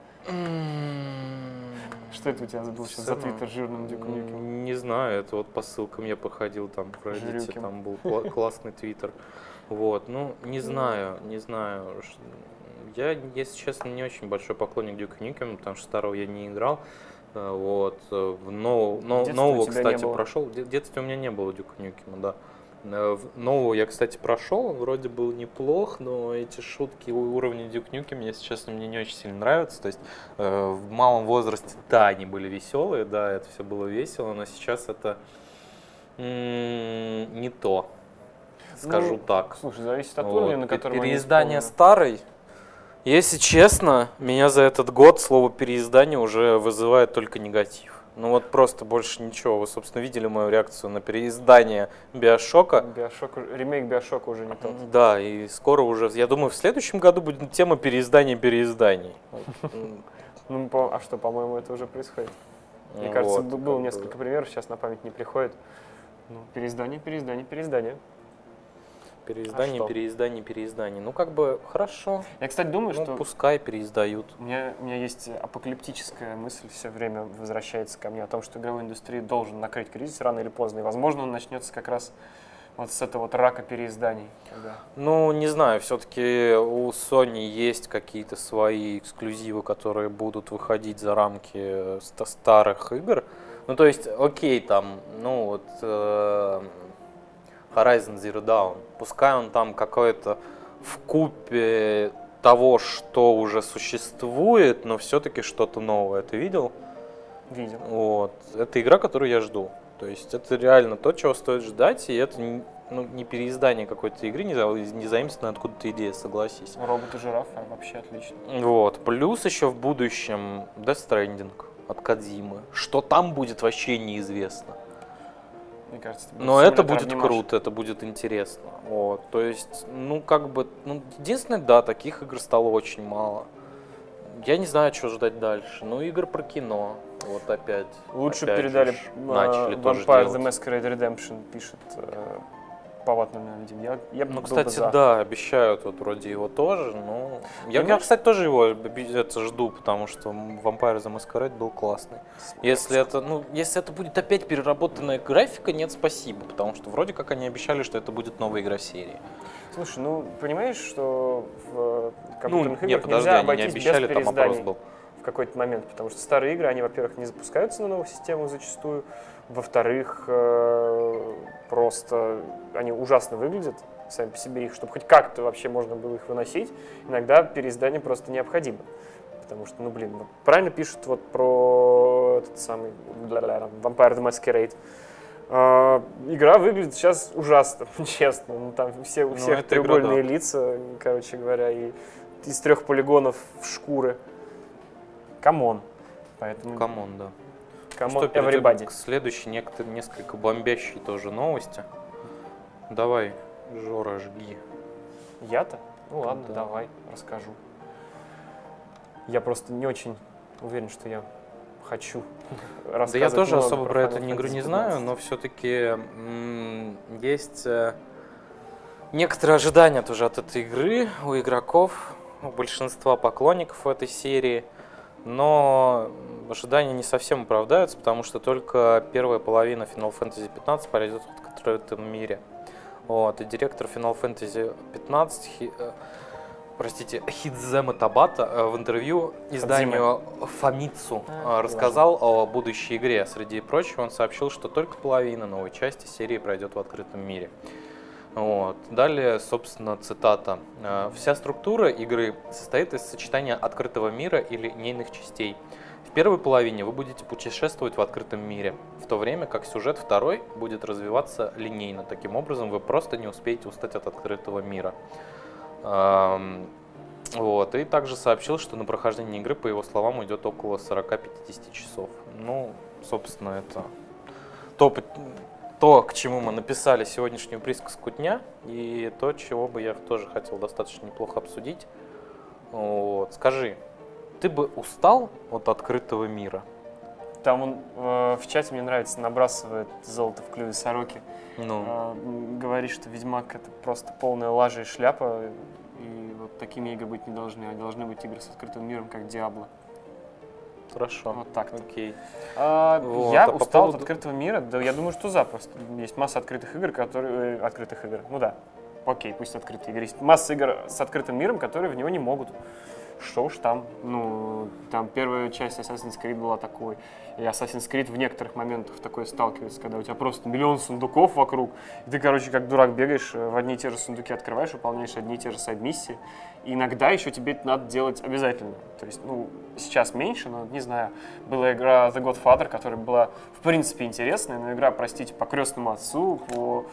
Что это у тебя был сейчас за твиттер жирным Duke Nukem? Не знаю, это вот по ссылкам я проходил, там в Reddit, Жирюкин. там был кла- классный твиттер. Вот, ну, не знаю, не знаю. Ш- Я, если честно, не очень большой поклонник Duke Nukem, потому что старого я не играл. Э, Вот, э, в нов- но- Детства нового, у тебя не кстати, было? прошел. В детстве у меня не было Duke Nukem, да. Э, в- Нового я, кстати, прошел, он вроде был неплох, но эти шутки у- уровня Duke Nukem, если честно, мне не очень сильно нравятся. То есть э, в малом возрасте, да, они были веселые, да, это все было весело, но сейчас это м, не то, скажу Ну, так. Слушай, зависит от Вот. уровня, на котором они Переиздание исполнены. старой. Если честно, меня за этот год слово переиздание уже вызывает только негатив. Ну вот просто больше ничего. Вы, собственно, видели мою реакцию на переиздание Биошока. Биошок, ремейк Биошока уже не тот. Да, и скоро уже, я думаю, в следующем году будет тема переиздания переизданий. Ну, по- а что, по-моему, это уже происходит. Мне Вот, кажется, б- было как бы. несколько примеров, сейчас на память не приходит. Ну, переиздание, переиздание, переиздание. Переиздание, что? переиздание, переиздание. Ну как бы хорошо. Я, кстати, думаю, Ну что пускай переиздают. у меня, у меня есть апокалиптическая мысль, все время возвращается ко мне о том, что игровой индустрии должен накрыть кризис рано или поздно. И, возможно, он начнется как раз вот с этого вот рака переизданий. Когда... Ну, не знаю, все-таки у Sony есть какие-то свои эксклюзивы, которые будут выходить за рамки ста- старых игр. Ну, то есть, окей, там, ну, вот э, Horizon Zero Dawn, пускай он там какой-то вкупе того, что уже существует, но все-таки что-то новое. Ты видел? Видел. Вот. Это игра, которую я жду. То есть это реально то, чего стоит ждать, и это не, ну, не переиздание какой-то игры, не, за- не заимствованная откуда-то идея, согласись. Робот и жираф, а, вообще отлично. Вот. Плюс еще в будущем Death Stranding от Кодзимы. Что там будет, вообще неизвестно. Мне кажется, это Но это симулятор будет обнимашек. круто, это будет интересно. Вот. То есть, ну как бы, ну, единственное, да, таких игр стало очень мало. Я не знаю, что ждать дальше. Ну, игр про кино. Вот опять. Лучше опять передали же ж э, начали тоже Vampire The делать. Masquerade Redemption, пишет э, Пават ноль ноль один. Я, я Ну, был кстати, бы за. да, обещают вот вроде его тоже, но... Я, я, Понимаешь? кстати, тоже его оби- это жду, потому что Vampire The Masquerade был классный. Если это, ну, если это будет опять переработанная графика, нет, спасибо, потому что вроде как они обещали, что это будет новая игра серии. Слушай, ну понимаешь, что в э, Ну, компьютерных нет, играх подожди, нельзя они не обойтись обещали, без там опрос переизданий был. в какой-то момент, потому что старые игры, они, во-первых, не запускаются на новых системах зачастую, во-вторых, э, просто они ужасно выглядят сами по себе, их, чтобы хоть как-то вообще можно было их выносить, иногда переиздание просто необходимо. Потому что, ну блин, вот правильно пишут вот про этот самый бла-бла-бла, Vampire the Masquerade. Э, игра выглядит сейчас ужасно, честно. Ну, там все, у Ну, всех эта игра, треугольные да. лица, короче говоря, и из трех полигонов в шкуры. Камон. Поэтому Камон, да. камон, перейдем everybody. к следующей, некотор- несколько бомбящей тоже новости. Давай, Жора, жги. Я-то? Ну ладно, Да. давай, расскажу. Я просто не очень уверен, что я хочу рассказывать. Да я тоже много особо про эту Final игру Fantasy не знаю, пятнадцать. но все-таки есть э, некоторые ожидания тоже от этой игры у игроков, у большинства поклонников этой серии. Но ожидания не совсем оправдаются, потому что только первая половина Final Fantasy пятнадцать пройдет в открытом мире. Вот, и директор Final Fantasy пятнадцать, хи, э, простите, Хидзема Табата э, в интервью изданию Famitsu э, рассказал о будущей игре. Среди прочего он сообщил, что только половина новой части серии пройдет в открытом мире. Вот. Далее, собственно, цитата. «Вся структура игры состоит из сочетания открытого мира и линейных частей. В первой половине вы будете путешествовать в открытом мире, в то время как сюжет второй будет развиваться линейно. Таким образом, вы просто не успеете устать от открытого мира». Вот. И также сообщил, что на прохождение игры, по его словам, уйдет около сорок-пятьдесят часов. Ну, собственно, это то, то, к чему мы написали сегодняшнюю присказку дня, и то, чего бы я тоже хотел достаточно неплохо обсудить. Вот. Скажи, ты бы устал от открытого мира? Там он э, в чате, мне нравится, набрасывает золото в клюве сороки. Ну. Э, говорит, что Ведьмак — это просто полная лажа и шляпа, и вот такими игры быть не должны, а должны быть игры с открытым миром, как Диабло. Хорошо. Вот так-то. Окей. А, Вот, я а по устал поводу... от открытого мира, да я думаю, что запросто. Есть масса открытых игр, которые... Открытых игр, ну да. Окей, пусть открытые игры. Есть масса игр с открытым миром, которые в него не могут. Что уж там. Ну, там первая часть Assassin's Creed была такой. И Assassin's Creed в некоторых моментах такое сталкивается, когда у тебя просто миллион сундуков вокруг, и ты, короче, как дурак бегаешь, в одни и те же сундуки открываешь, выполняешь одни и те же сайд-миссии. И иногда еще тебе это надо делать обязательно. То есть, ну, сейчас меньше, но, не знаю, была игра The Godfather, которая была, в принципе, интересная, но игра, простите, по крестному отцу, по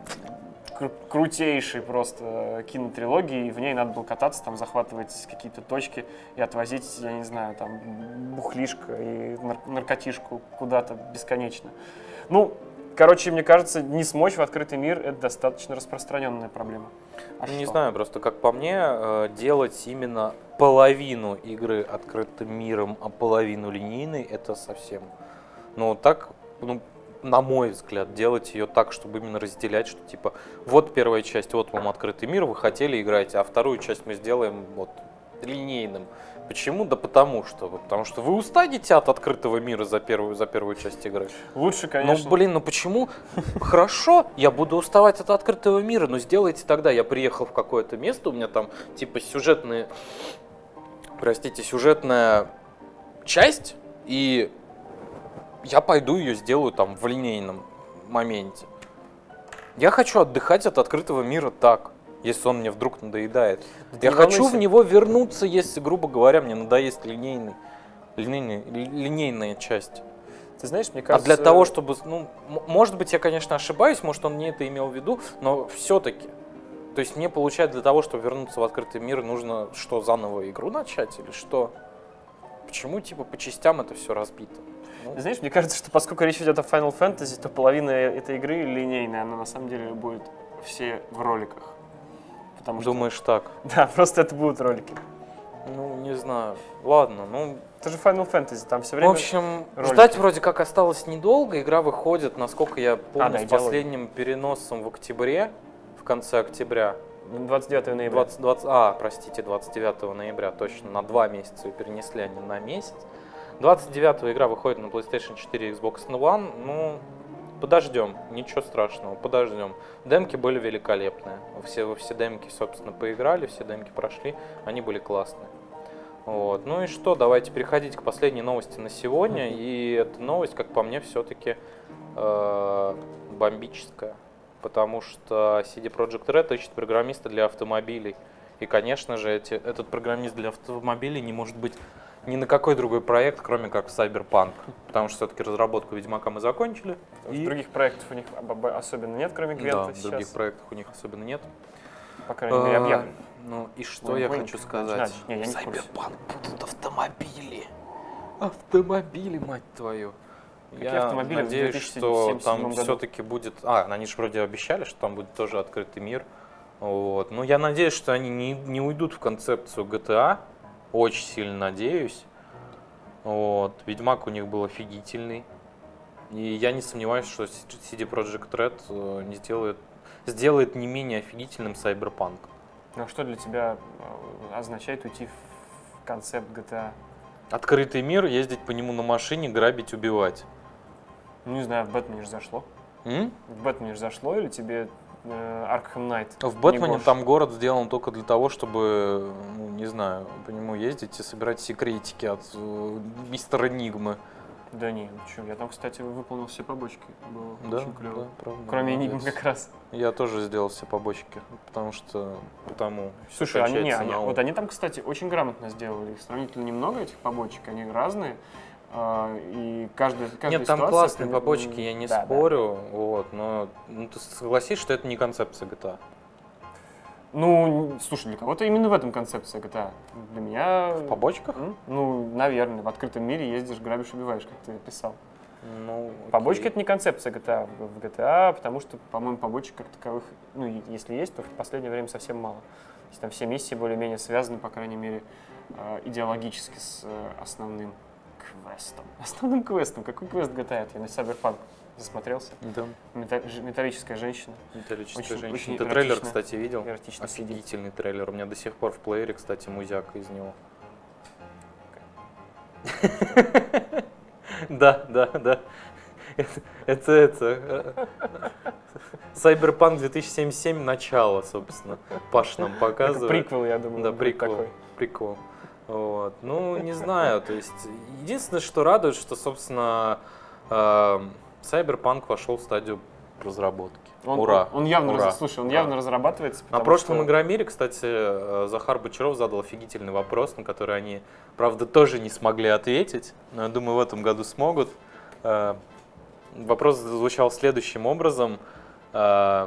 крутейшей просто кинотрилогии, и в ней надо было кататься, там, захватывать какие-то точки и отвозить, я не знаю, там, бухлишко и нар- наркотишку куда-то бесконечно. Ну, короче, мне кажется, не смочь в открытый мир — это достаточно распространенная проблема. А Не что? знаю, просто как по мне, делать именно половину игры открытым миром, а половину линейной, это совсем, ну, так, ну, на мой взгляд, делать ее так, чтобы именно разделять, что типа, вот первая часть, вот вам открытый мир, вы хотели играть, а вторую часть мы сделаем вот линейным. Почему? Да потому что. Потому что вы устанете от открытого мира за первую, за первую часть игры. Лучше, конечно. Ну, блин, ну почему? Хорошо, я буду уставать от открытого мира, но сделайте тогда. Я приехал в какое-то место, у меня там типа сюжетные, простите, сюжетная часть, и я пойду ее сделаю там в линейном моменте. Я хочу отдыхать от открытого мира так, если он мне вдруг надоедает. Да я хочу волнуйся. в него вернуться, если, грубо говоря, мне надоест линейный, линейный, ли- линейная часть. Ты знаешь, мне кажется... А для того, чтобы, ну, м- может быть, я, конечно, ошибаюсь, может, он не это имел в виду, но все-таки. То есть мне, получается, для того, чтобы вернуться в открытый мир, нужно что, заново игру начать или что? Почему, типа, по частям это все разбито? Ну, Знаешь, мне кажется, что поскольку речь идет о Final Fantasy, то половина этой игры линейная, она на самом деле будет все в роликах. Потому что... думаешь так? Да, просто это будут ролики. Ну, не знаю. Ладно, ну... Это же Final Fantasy, там все В время... общем, ролики. ждать вроде как осталось недолго. Игра выходит, насколько я помню, А, да, с идеология. последним переносом в октябре, в конце октября. двадцать девятого ноября. двадцать, двадцать, а, простите, двадцать девятого ноября, точно, на два месяца ее перенесли, а не на месяц. двадцать девятого игра выходит на PlayStation четыре и Xbox One, ну, подождем, ничего страшного, подождем. Демки были великолепные, все, во все демки, собственно, поиграли, все демки прошли, они были классные. Вот. Ну и что, давайте переходить к последней новости на сегодня, и эта новость, как по мне, все-таки э, бомбическая. Потому что си ди Projekt Red ищет программиста для автомобилей. И, конечно же, эти, этот программист для автомобилей не может быть ни на какой другой проект, кроме как Cyberpunk. Потому что все-таки разработку Ведьмака мы закончили. Потому что И... других проектов у них особенно нет, кроме Гвента Да, сейчас. других проектов у них особенно нет. По крайней мере, объявлено. Ну и что Ну, я вы- хочу сказать? значит, не, я не в курсе. Cyberpunk будут автомобили. Автомобили, мать твою. Какие Я автомобили в надеюсь, две тысячи что семьдесят седьмом там году? все-таки будет... А, они же вроде обещали, что там будет тоже открытый мир. Вот. Ну, я надеюсь, что они не, не уйдут в концепцию джи ти эй. Очень сильно надеюсь. Вот. Ведьмак у них был офигительный. И я не сомневаюсь, что си ди Projekt Red э, не сделает, сделает не менее офигительным Cyberpunk. Ну а что для тебя э, означает уйти в концепт джи ти эй? Открытый мир, ездить по нему на машине, грабить, убивать. Ну, не знаю, в Бэтмене же зашло. М? В Бэтмене же зашло, или тебе э, Аркхэм Найт? В Бэтмене там город сделан только для того, чтобы, ну, не знаю, по нему ездить и собирать секретики от э, мистера Энигмы. Да не, ну что, я там, кстати, выполнил все побочки. Было Да, очень клево. да, правда, Кроме молодец. Энигмы как раз. Я тоже сделал все побочки, потому что потому. всё Слушай, они, не, качается они, на ум. вот они там, кстати, очень грамотно сделали. Их сравнительно немного, этих побочек, они разные. а, И каждая, каждая Нет, там ситуация, классные это, побочки, я не да, да. спорю, вот, но ну, ты согласись, что это не концепция джи ти эй. Ну, слушай, для кого-то именно в этом концепция джи ти эй. Для меня... В побочках? м, Ну, наверное, в открытом мире ездишь, грабишь, убиваешь, как ты писал. Ну, окей. Побочки — это не концепция джи ти эй в джи ти эй, потому что, по-моему, побочек как таковых, ну, и если есть, то в последнее время совсем мало. То есть там все миссии более-менее связаны, по крайней мере, э, идеологически с э, основным квестом. Основным квестом? Какой квест джи ти эй? Я на Cyberpunk засмотрелся. Да, Мета- ж- металлическая женщина. металлическая Очень- женщина. очень Ты трейлер, эротично- кстати, видел? эротично сидит. Офигительный трейлер. У меня до сих пор в плеере, кстати, музяка из него. Да, да, да. Это, это, это. Cyberpunk две тысячи семьдесят семь начало, собственно. Паш нам Это показывает. приквел, я думаю, Да, будет прикол. такой. Прикол. Вот. Ну, не знаю, то есть, единственное, что радует, что, собственно, э, Cyberpunk вошел в стадию разработки. Он, Ура! Он, он явно, Ура. раз- слушай, он Да. явно разрабатывается. На потому прошлом что- Игромире, кстати, э, Захар Бочаров задал офигительный вопрос, на который они, правда, тоже не смогли ответить, но я думаю, в этом году смогут. Э, Вопрос звучал следующим образом. э, А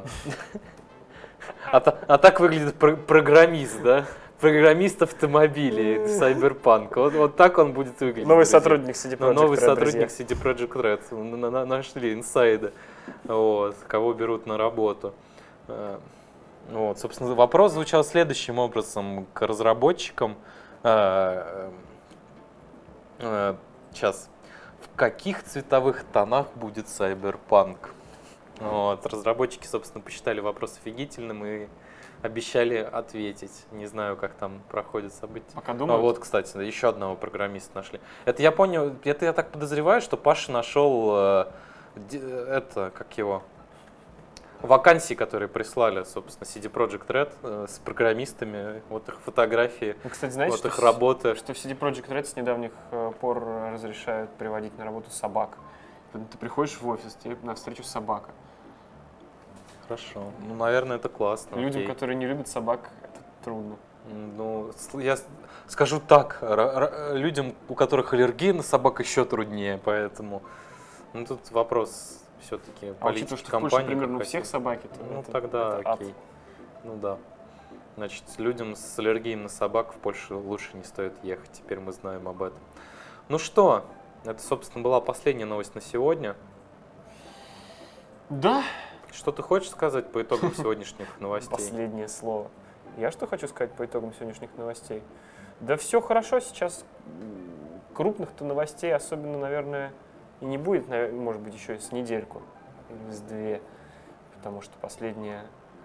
та- а так выглядит про- программист, да? Программист автомобилей, Cyberpunk. Вот, вот так он будет выглядеть. Новый друзья. сотрудник си ди Ну, Projekt новый Red, сотрудник друзья. си ди Projekt Red. Н- н- н- Нашли инсайды, вот, кого берут на работу. Э, Вот, собственно, вопрос звучал следующим образом к разработчикам. Э, э, Сейчас. В каких цветовых тонах будет Cyberpunk? Вот, разработчики, собственно, посчитали вопрос офигительным и обещали ответить. Не знаю, как там проходят события. Пока А думаю. вот, кстати, да, еще одного программиста нашли. Это я понял, это я так подозреваю, что Паша нашел э, де- это, как его, вакансии, которые прислали, собственно, си ди Projekt Red э, с программистами, вот их фотографии, Вы, кстати, знаете, вот что, их в- работы. что в си ди Projekt Red с недавних э, пор разрешают приводить на работу собак. Ты приходишь в офис, тебе навстречу собака. Хорошо. Ну, наверное, это классно. Людям, окей. которые не любят собак, это трудно. Ну, с- я с- скажу так, ра- ра- людям, у которых аллергия на собак, еще труднее, поэтому, ну, тут вопрос все-таки А политики учитывая, что в компании. Польше примерно у как всех хотят. собаки, то Ну, это- тогда это ад. окей. Ну да. Значит, людям с аллергией на собак в Польшу лучше не стоит ехать, теперь мы знаем об этом. Ну что, это, собственно, была последняя новость на сегодня. Да, Что ты хочешь сказать по итогам сегодняшних новостей? последнее слово. Я что хочу сказать по итогам сегодняшних новостей? Да все хорошо сейчас. М, Крупных-то новостей особенно, наверное, и не будет, навер- может быть, еще и с недельку или с две, потому что последняя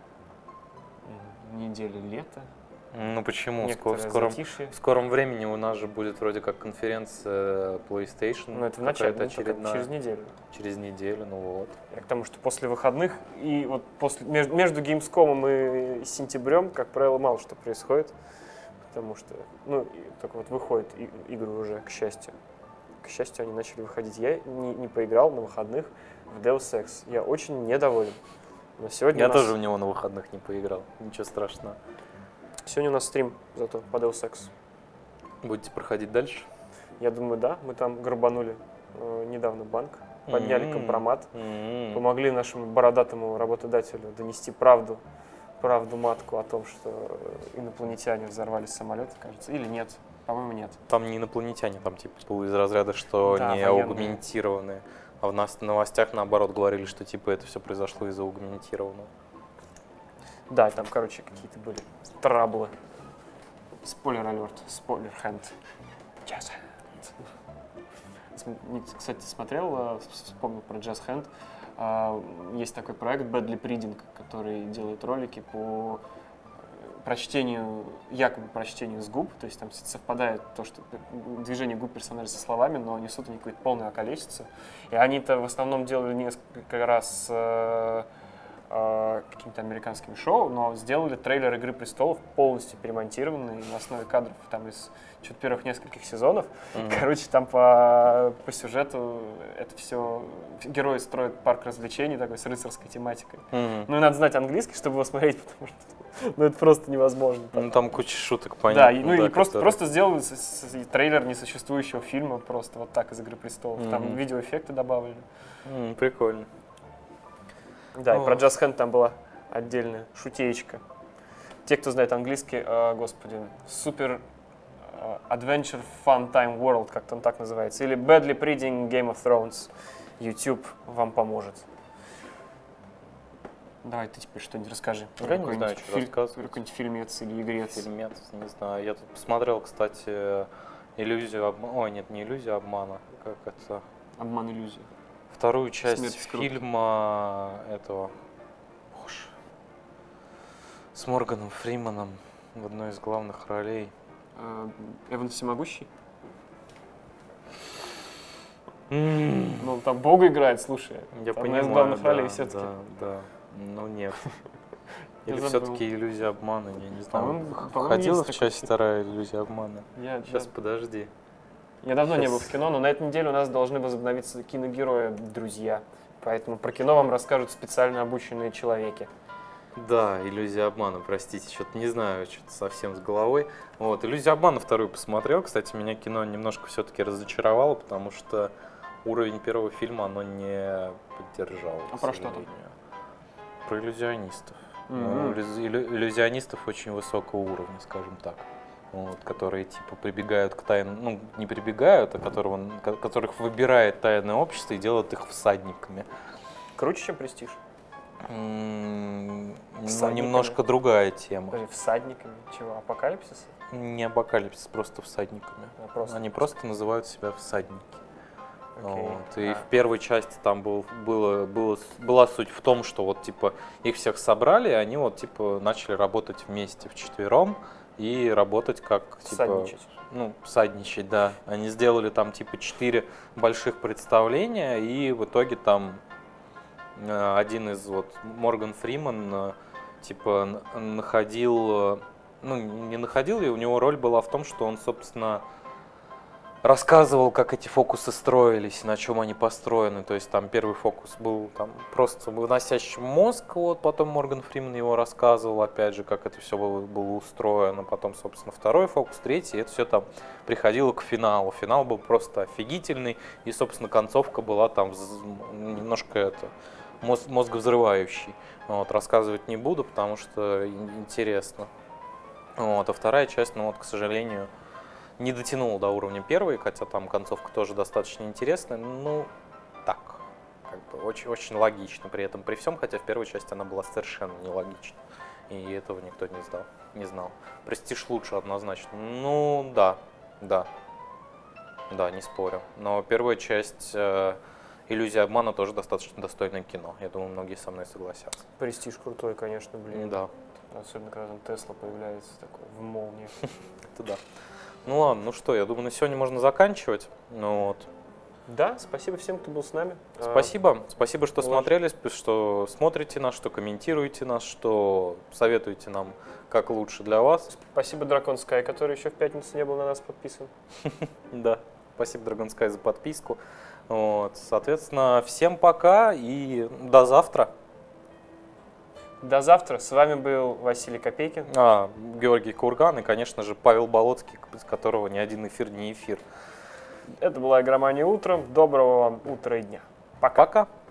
м, неделя лета, Ну почему? Ско- В некоторое скором, затишье. в скором времени у нас же будет вроде как конференция PlayStation. Ну, это в начале, какая-то ну, только очередная. через неделю. Через неделю, ну вот. Я к тому, что после выходных и вот после, между, между Gamescom и сентябрем, как правило, мало что происходит, потому что, ну, и только вот выходят и- игры уже, к счастью. К счастью, они начали выходить. Я не, не поиграл на выходных в Deus Ex. Я очень недоволен. Но сегодня, Я у нас, тоже в него на выходных не поиграл. Ничего страшного. сегодня у нас стрим зато по Deus Ex. Будете проходить дальше? Я думаю, да, мы там грабанули э, недавно банк, подняли М. компромат. М. Помогли нашему бородатому работодателю донести правду, правду матку о том, что инопланетяне взорвали самолет, кажется, или нет, по-моему, нет. Там не инопланетяне, там типа было из разряда, что Да, не военные. аугментированные. А в нас новостях наоборот говорили, что типа это все произошло из-за аугментированного. Да, там, короче, какие-то были траблы. Спойлер алерт, спойлер хенд. Jazz Hand. Не- Кстати, смотрел, э, вспомнил про Jazz Hand. А, Есть такой проект Badly Reading, который делает ролики по прочтению, якобы прочтению с губ, то есть там совпадает то, что движение губ персонажа со словами, но несут они какую-то полную околесицу. И они-то в основном делали несколько раз э, э, какими-то американскими шоу, но сделали трейлер «Игры престолов» полностью перемонтированный на основе кадров там из чуть первых нескольких сезонов. Mm-hmm. Короче, там по, по сюжету это все... Герои строят парк развлечений такой с рыцарской тематикой. Mm-hmm. Ну и надо знать английский, чтобы его смотреть, потому что ну, это просто невозможно. Ну там куча шуток, понятно. Да, и, ну да, и просто, которые... просто сделали с, с, с, трейлер несуществующего фильма просто вот так из «Игры престолов». Mm-hmm. Там видеоэффекты добавили. Mm, прикольно. Да, oh. и про Just Hand там была отдельная шутеечка. Те, кто знает английский, э, господи, супер э, Adventure Fun Time World, как-то он так называется, или Badly Reading Game of Thrones. YouTube вам поможет. Давай ты теперь что-нибудь расскажи. Я не знаю, что фильм, рассказывать. Какой-нибудь фильмец или игрец. Фильмец, не знаю. Я тут посмотрел, кстати, иллюзию обмана. Ой, нет, не иллюзию обмана. Как это? Обман иллюзии. Вторую часть Смерть фильма этого. Боже. С Морганом Фриманом в одной из главных ролей. А, Эван Всемогущий? Mm. Ну, там Бога играет, слушай. Я одна понимаю, из главных да, ролей все-таки. Да, да. Ну нет. Я Или забыл. все-таки иллюзия обмана, я не знаю. По-моему, по-моему, Ходила есть в такой часть фильм. вторая иллюзия обмана? Я, Сейчас, я- подожди. я давно не Сейчас. был в кино, но на этой неделе у нас должны возобновиться киногерои «Друзья». Поэтому про кино вам расскажут специально обученные человеки. Да, иллюзия обмана, простите, что-то не знаю, что-то совсем с головой. Вот, иллюзия обмана вторую посмотрел. Кстати, меня кино немножко все-таки разочаровало, потому что уровень первого фильма оно не поддержало. А к про что там? сожалению. Про иллюзионистов. Мгм. Ну, иллюзи- иллю- иллюзионистов очень высокого уровня, скажем так. Вот, которые типа прибегают к тайнам, ну не прибегают, а которого, ко- которых выбирает тайное общество и делает их всадниками. Круче, чем «Престиж». М, Ну, Всадниками? немножко другая тема. Подожди, всадниками. Чего, апокалипсис? Не апокалипсис, просто всадниками. А, просто. Они просто называют себя всадники. Окей. Вот. И А. в первой части там был, было, было, была суть в том, что вот типа их всех собрали, и они вот типа начали работать вместе вчетвером и работать как типа Всадничать. ну всадничать, да. Они сделали там типа четыре больших представления, и в итоге там э, один из вот Морган Фриман э, типа н- находил, э, ну не находил, и у него роль была в том, что он собственно рассказывал, как эти фокусы строились, на чем они построены. То есть там первый фокус был там просто выносящий мозг, вот потом Морган Фриман его рассказывал, опять же, как это все было, было устроено. Потом, собственно, второй фокус, третий, и это все там приходило к финалу. Финал был просто офигительный, и, собственно, концовка была там вз- немножко это мозг, мозговзрывающий. Вот, рассказывать не буду, потому что ин- интересно. Вот, а вторая часть, ну вот, к сожалению, не дотянул до уровня первой, хотя там концовка тоже достаточно интересная. Ну, так, как бы очень, очень логично при этом, при всем, хотя в первой части она была совершенно нелогична. И этого никто не знал. Не знал. «Престиж» лучше однозначно. Ну, да, да, да, не спорю. Но первая часть э, «Иллюзия обмана» тоже достаточно достойное кино. Я думаю, многие со мной согласятся. «Престиж» крутой, конечно, блин. Да, Особенно, когда там Тесла появляется такой в молнии. это да. Ну ладно, ну что, я думаю, на сегодня можно заканчивать. Ну вот. Да, спасибо всем, кто был с нами. Спасибо. Спасибо, что Влад. смотрели, что смотрите нас, что комментируете нас, что советуете нам, как лучше для вас. А, Спасибо Дракон Скай, который еще в пятницу не был на нас подписан. Да. Спасибо, Dragon Sky, за подписку. Вот. Соответственно, всем пока и до завтра. До завтра. С вами был Василий Копейкин. А, Георгий Курган и, конечно же, Павел Болоцкий, без которого ни один эфир не эфир. Это была «Игромания утром». Доброго вам утра и дня. Пока. Пока.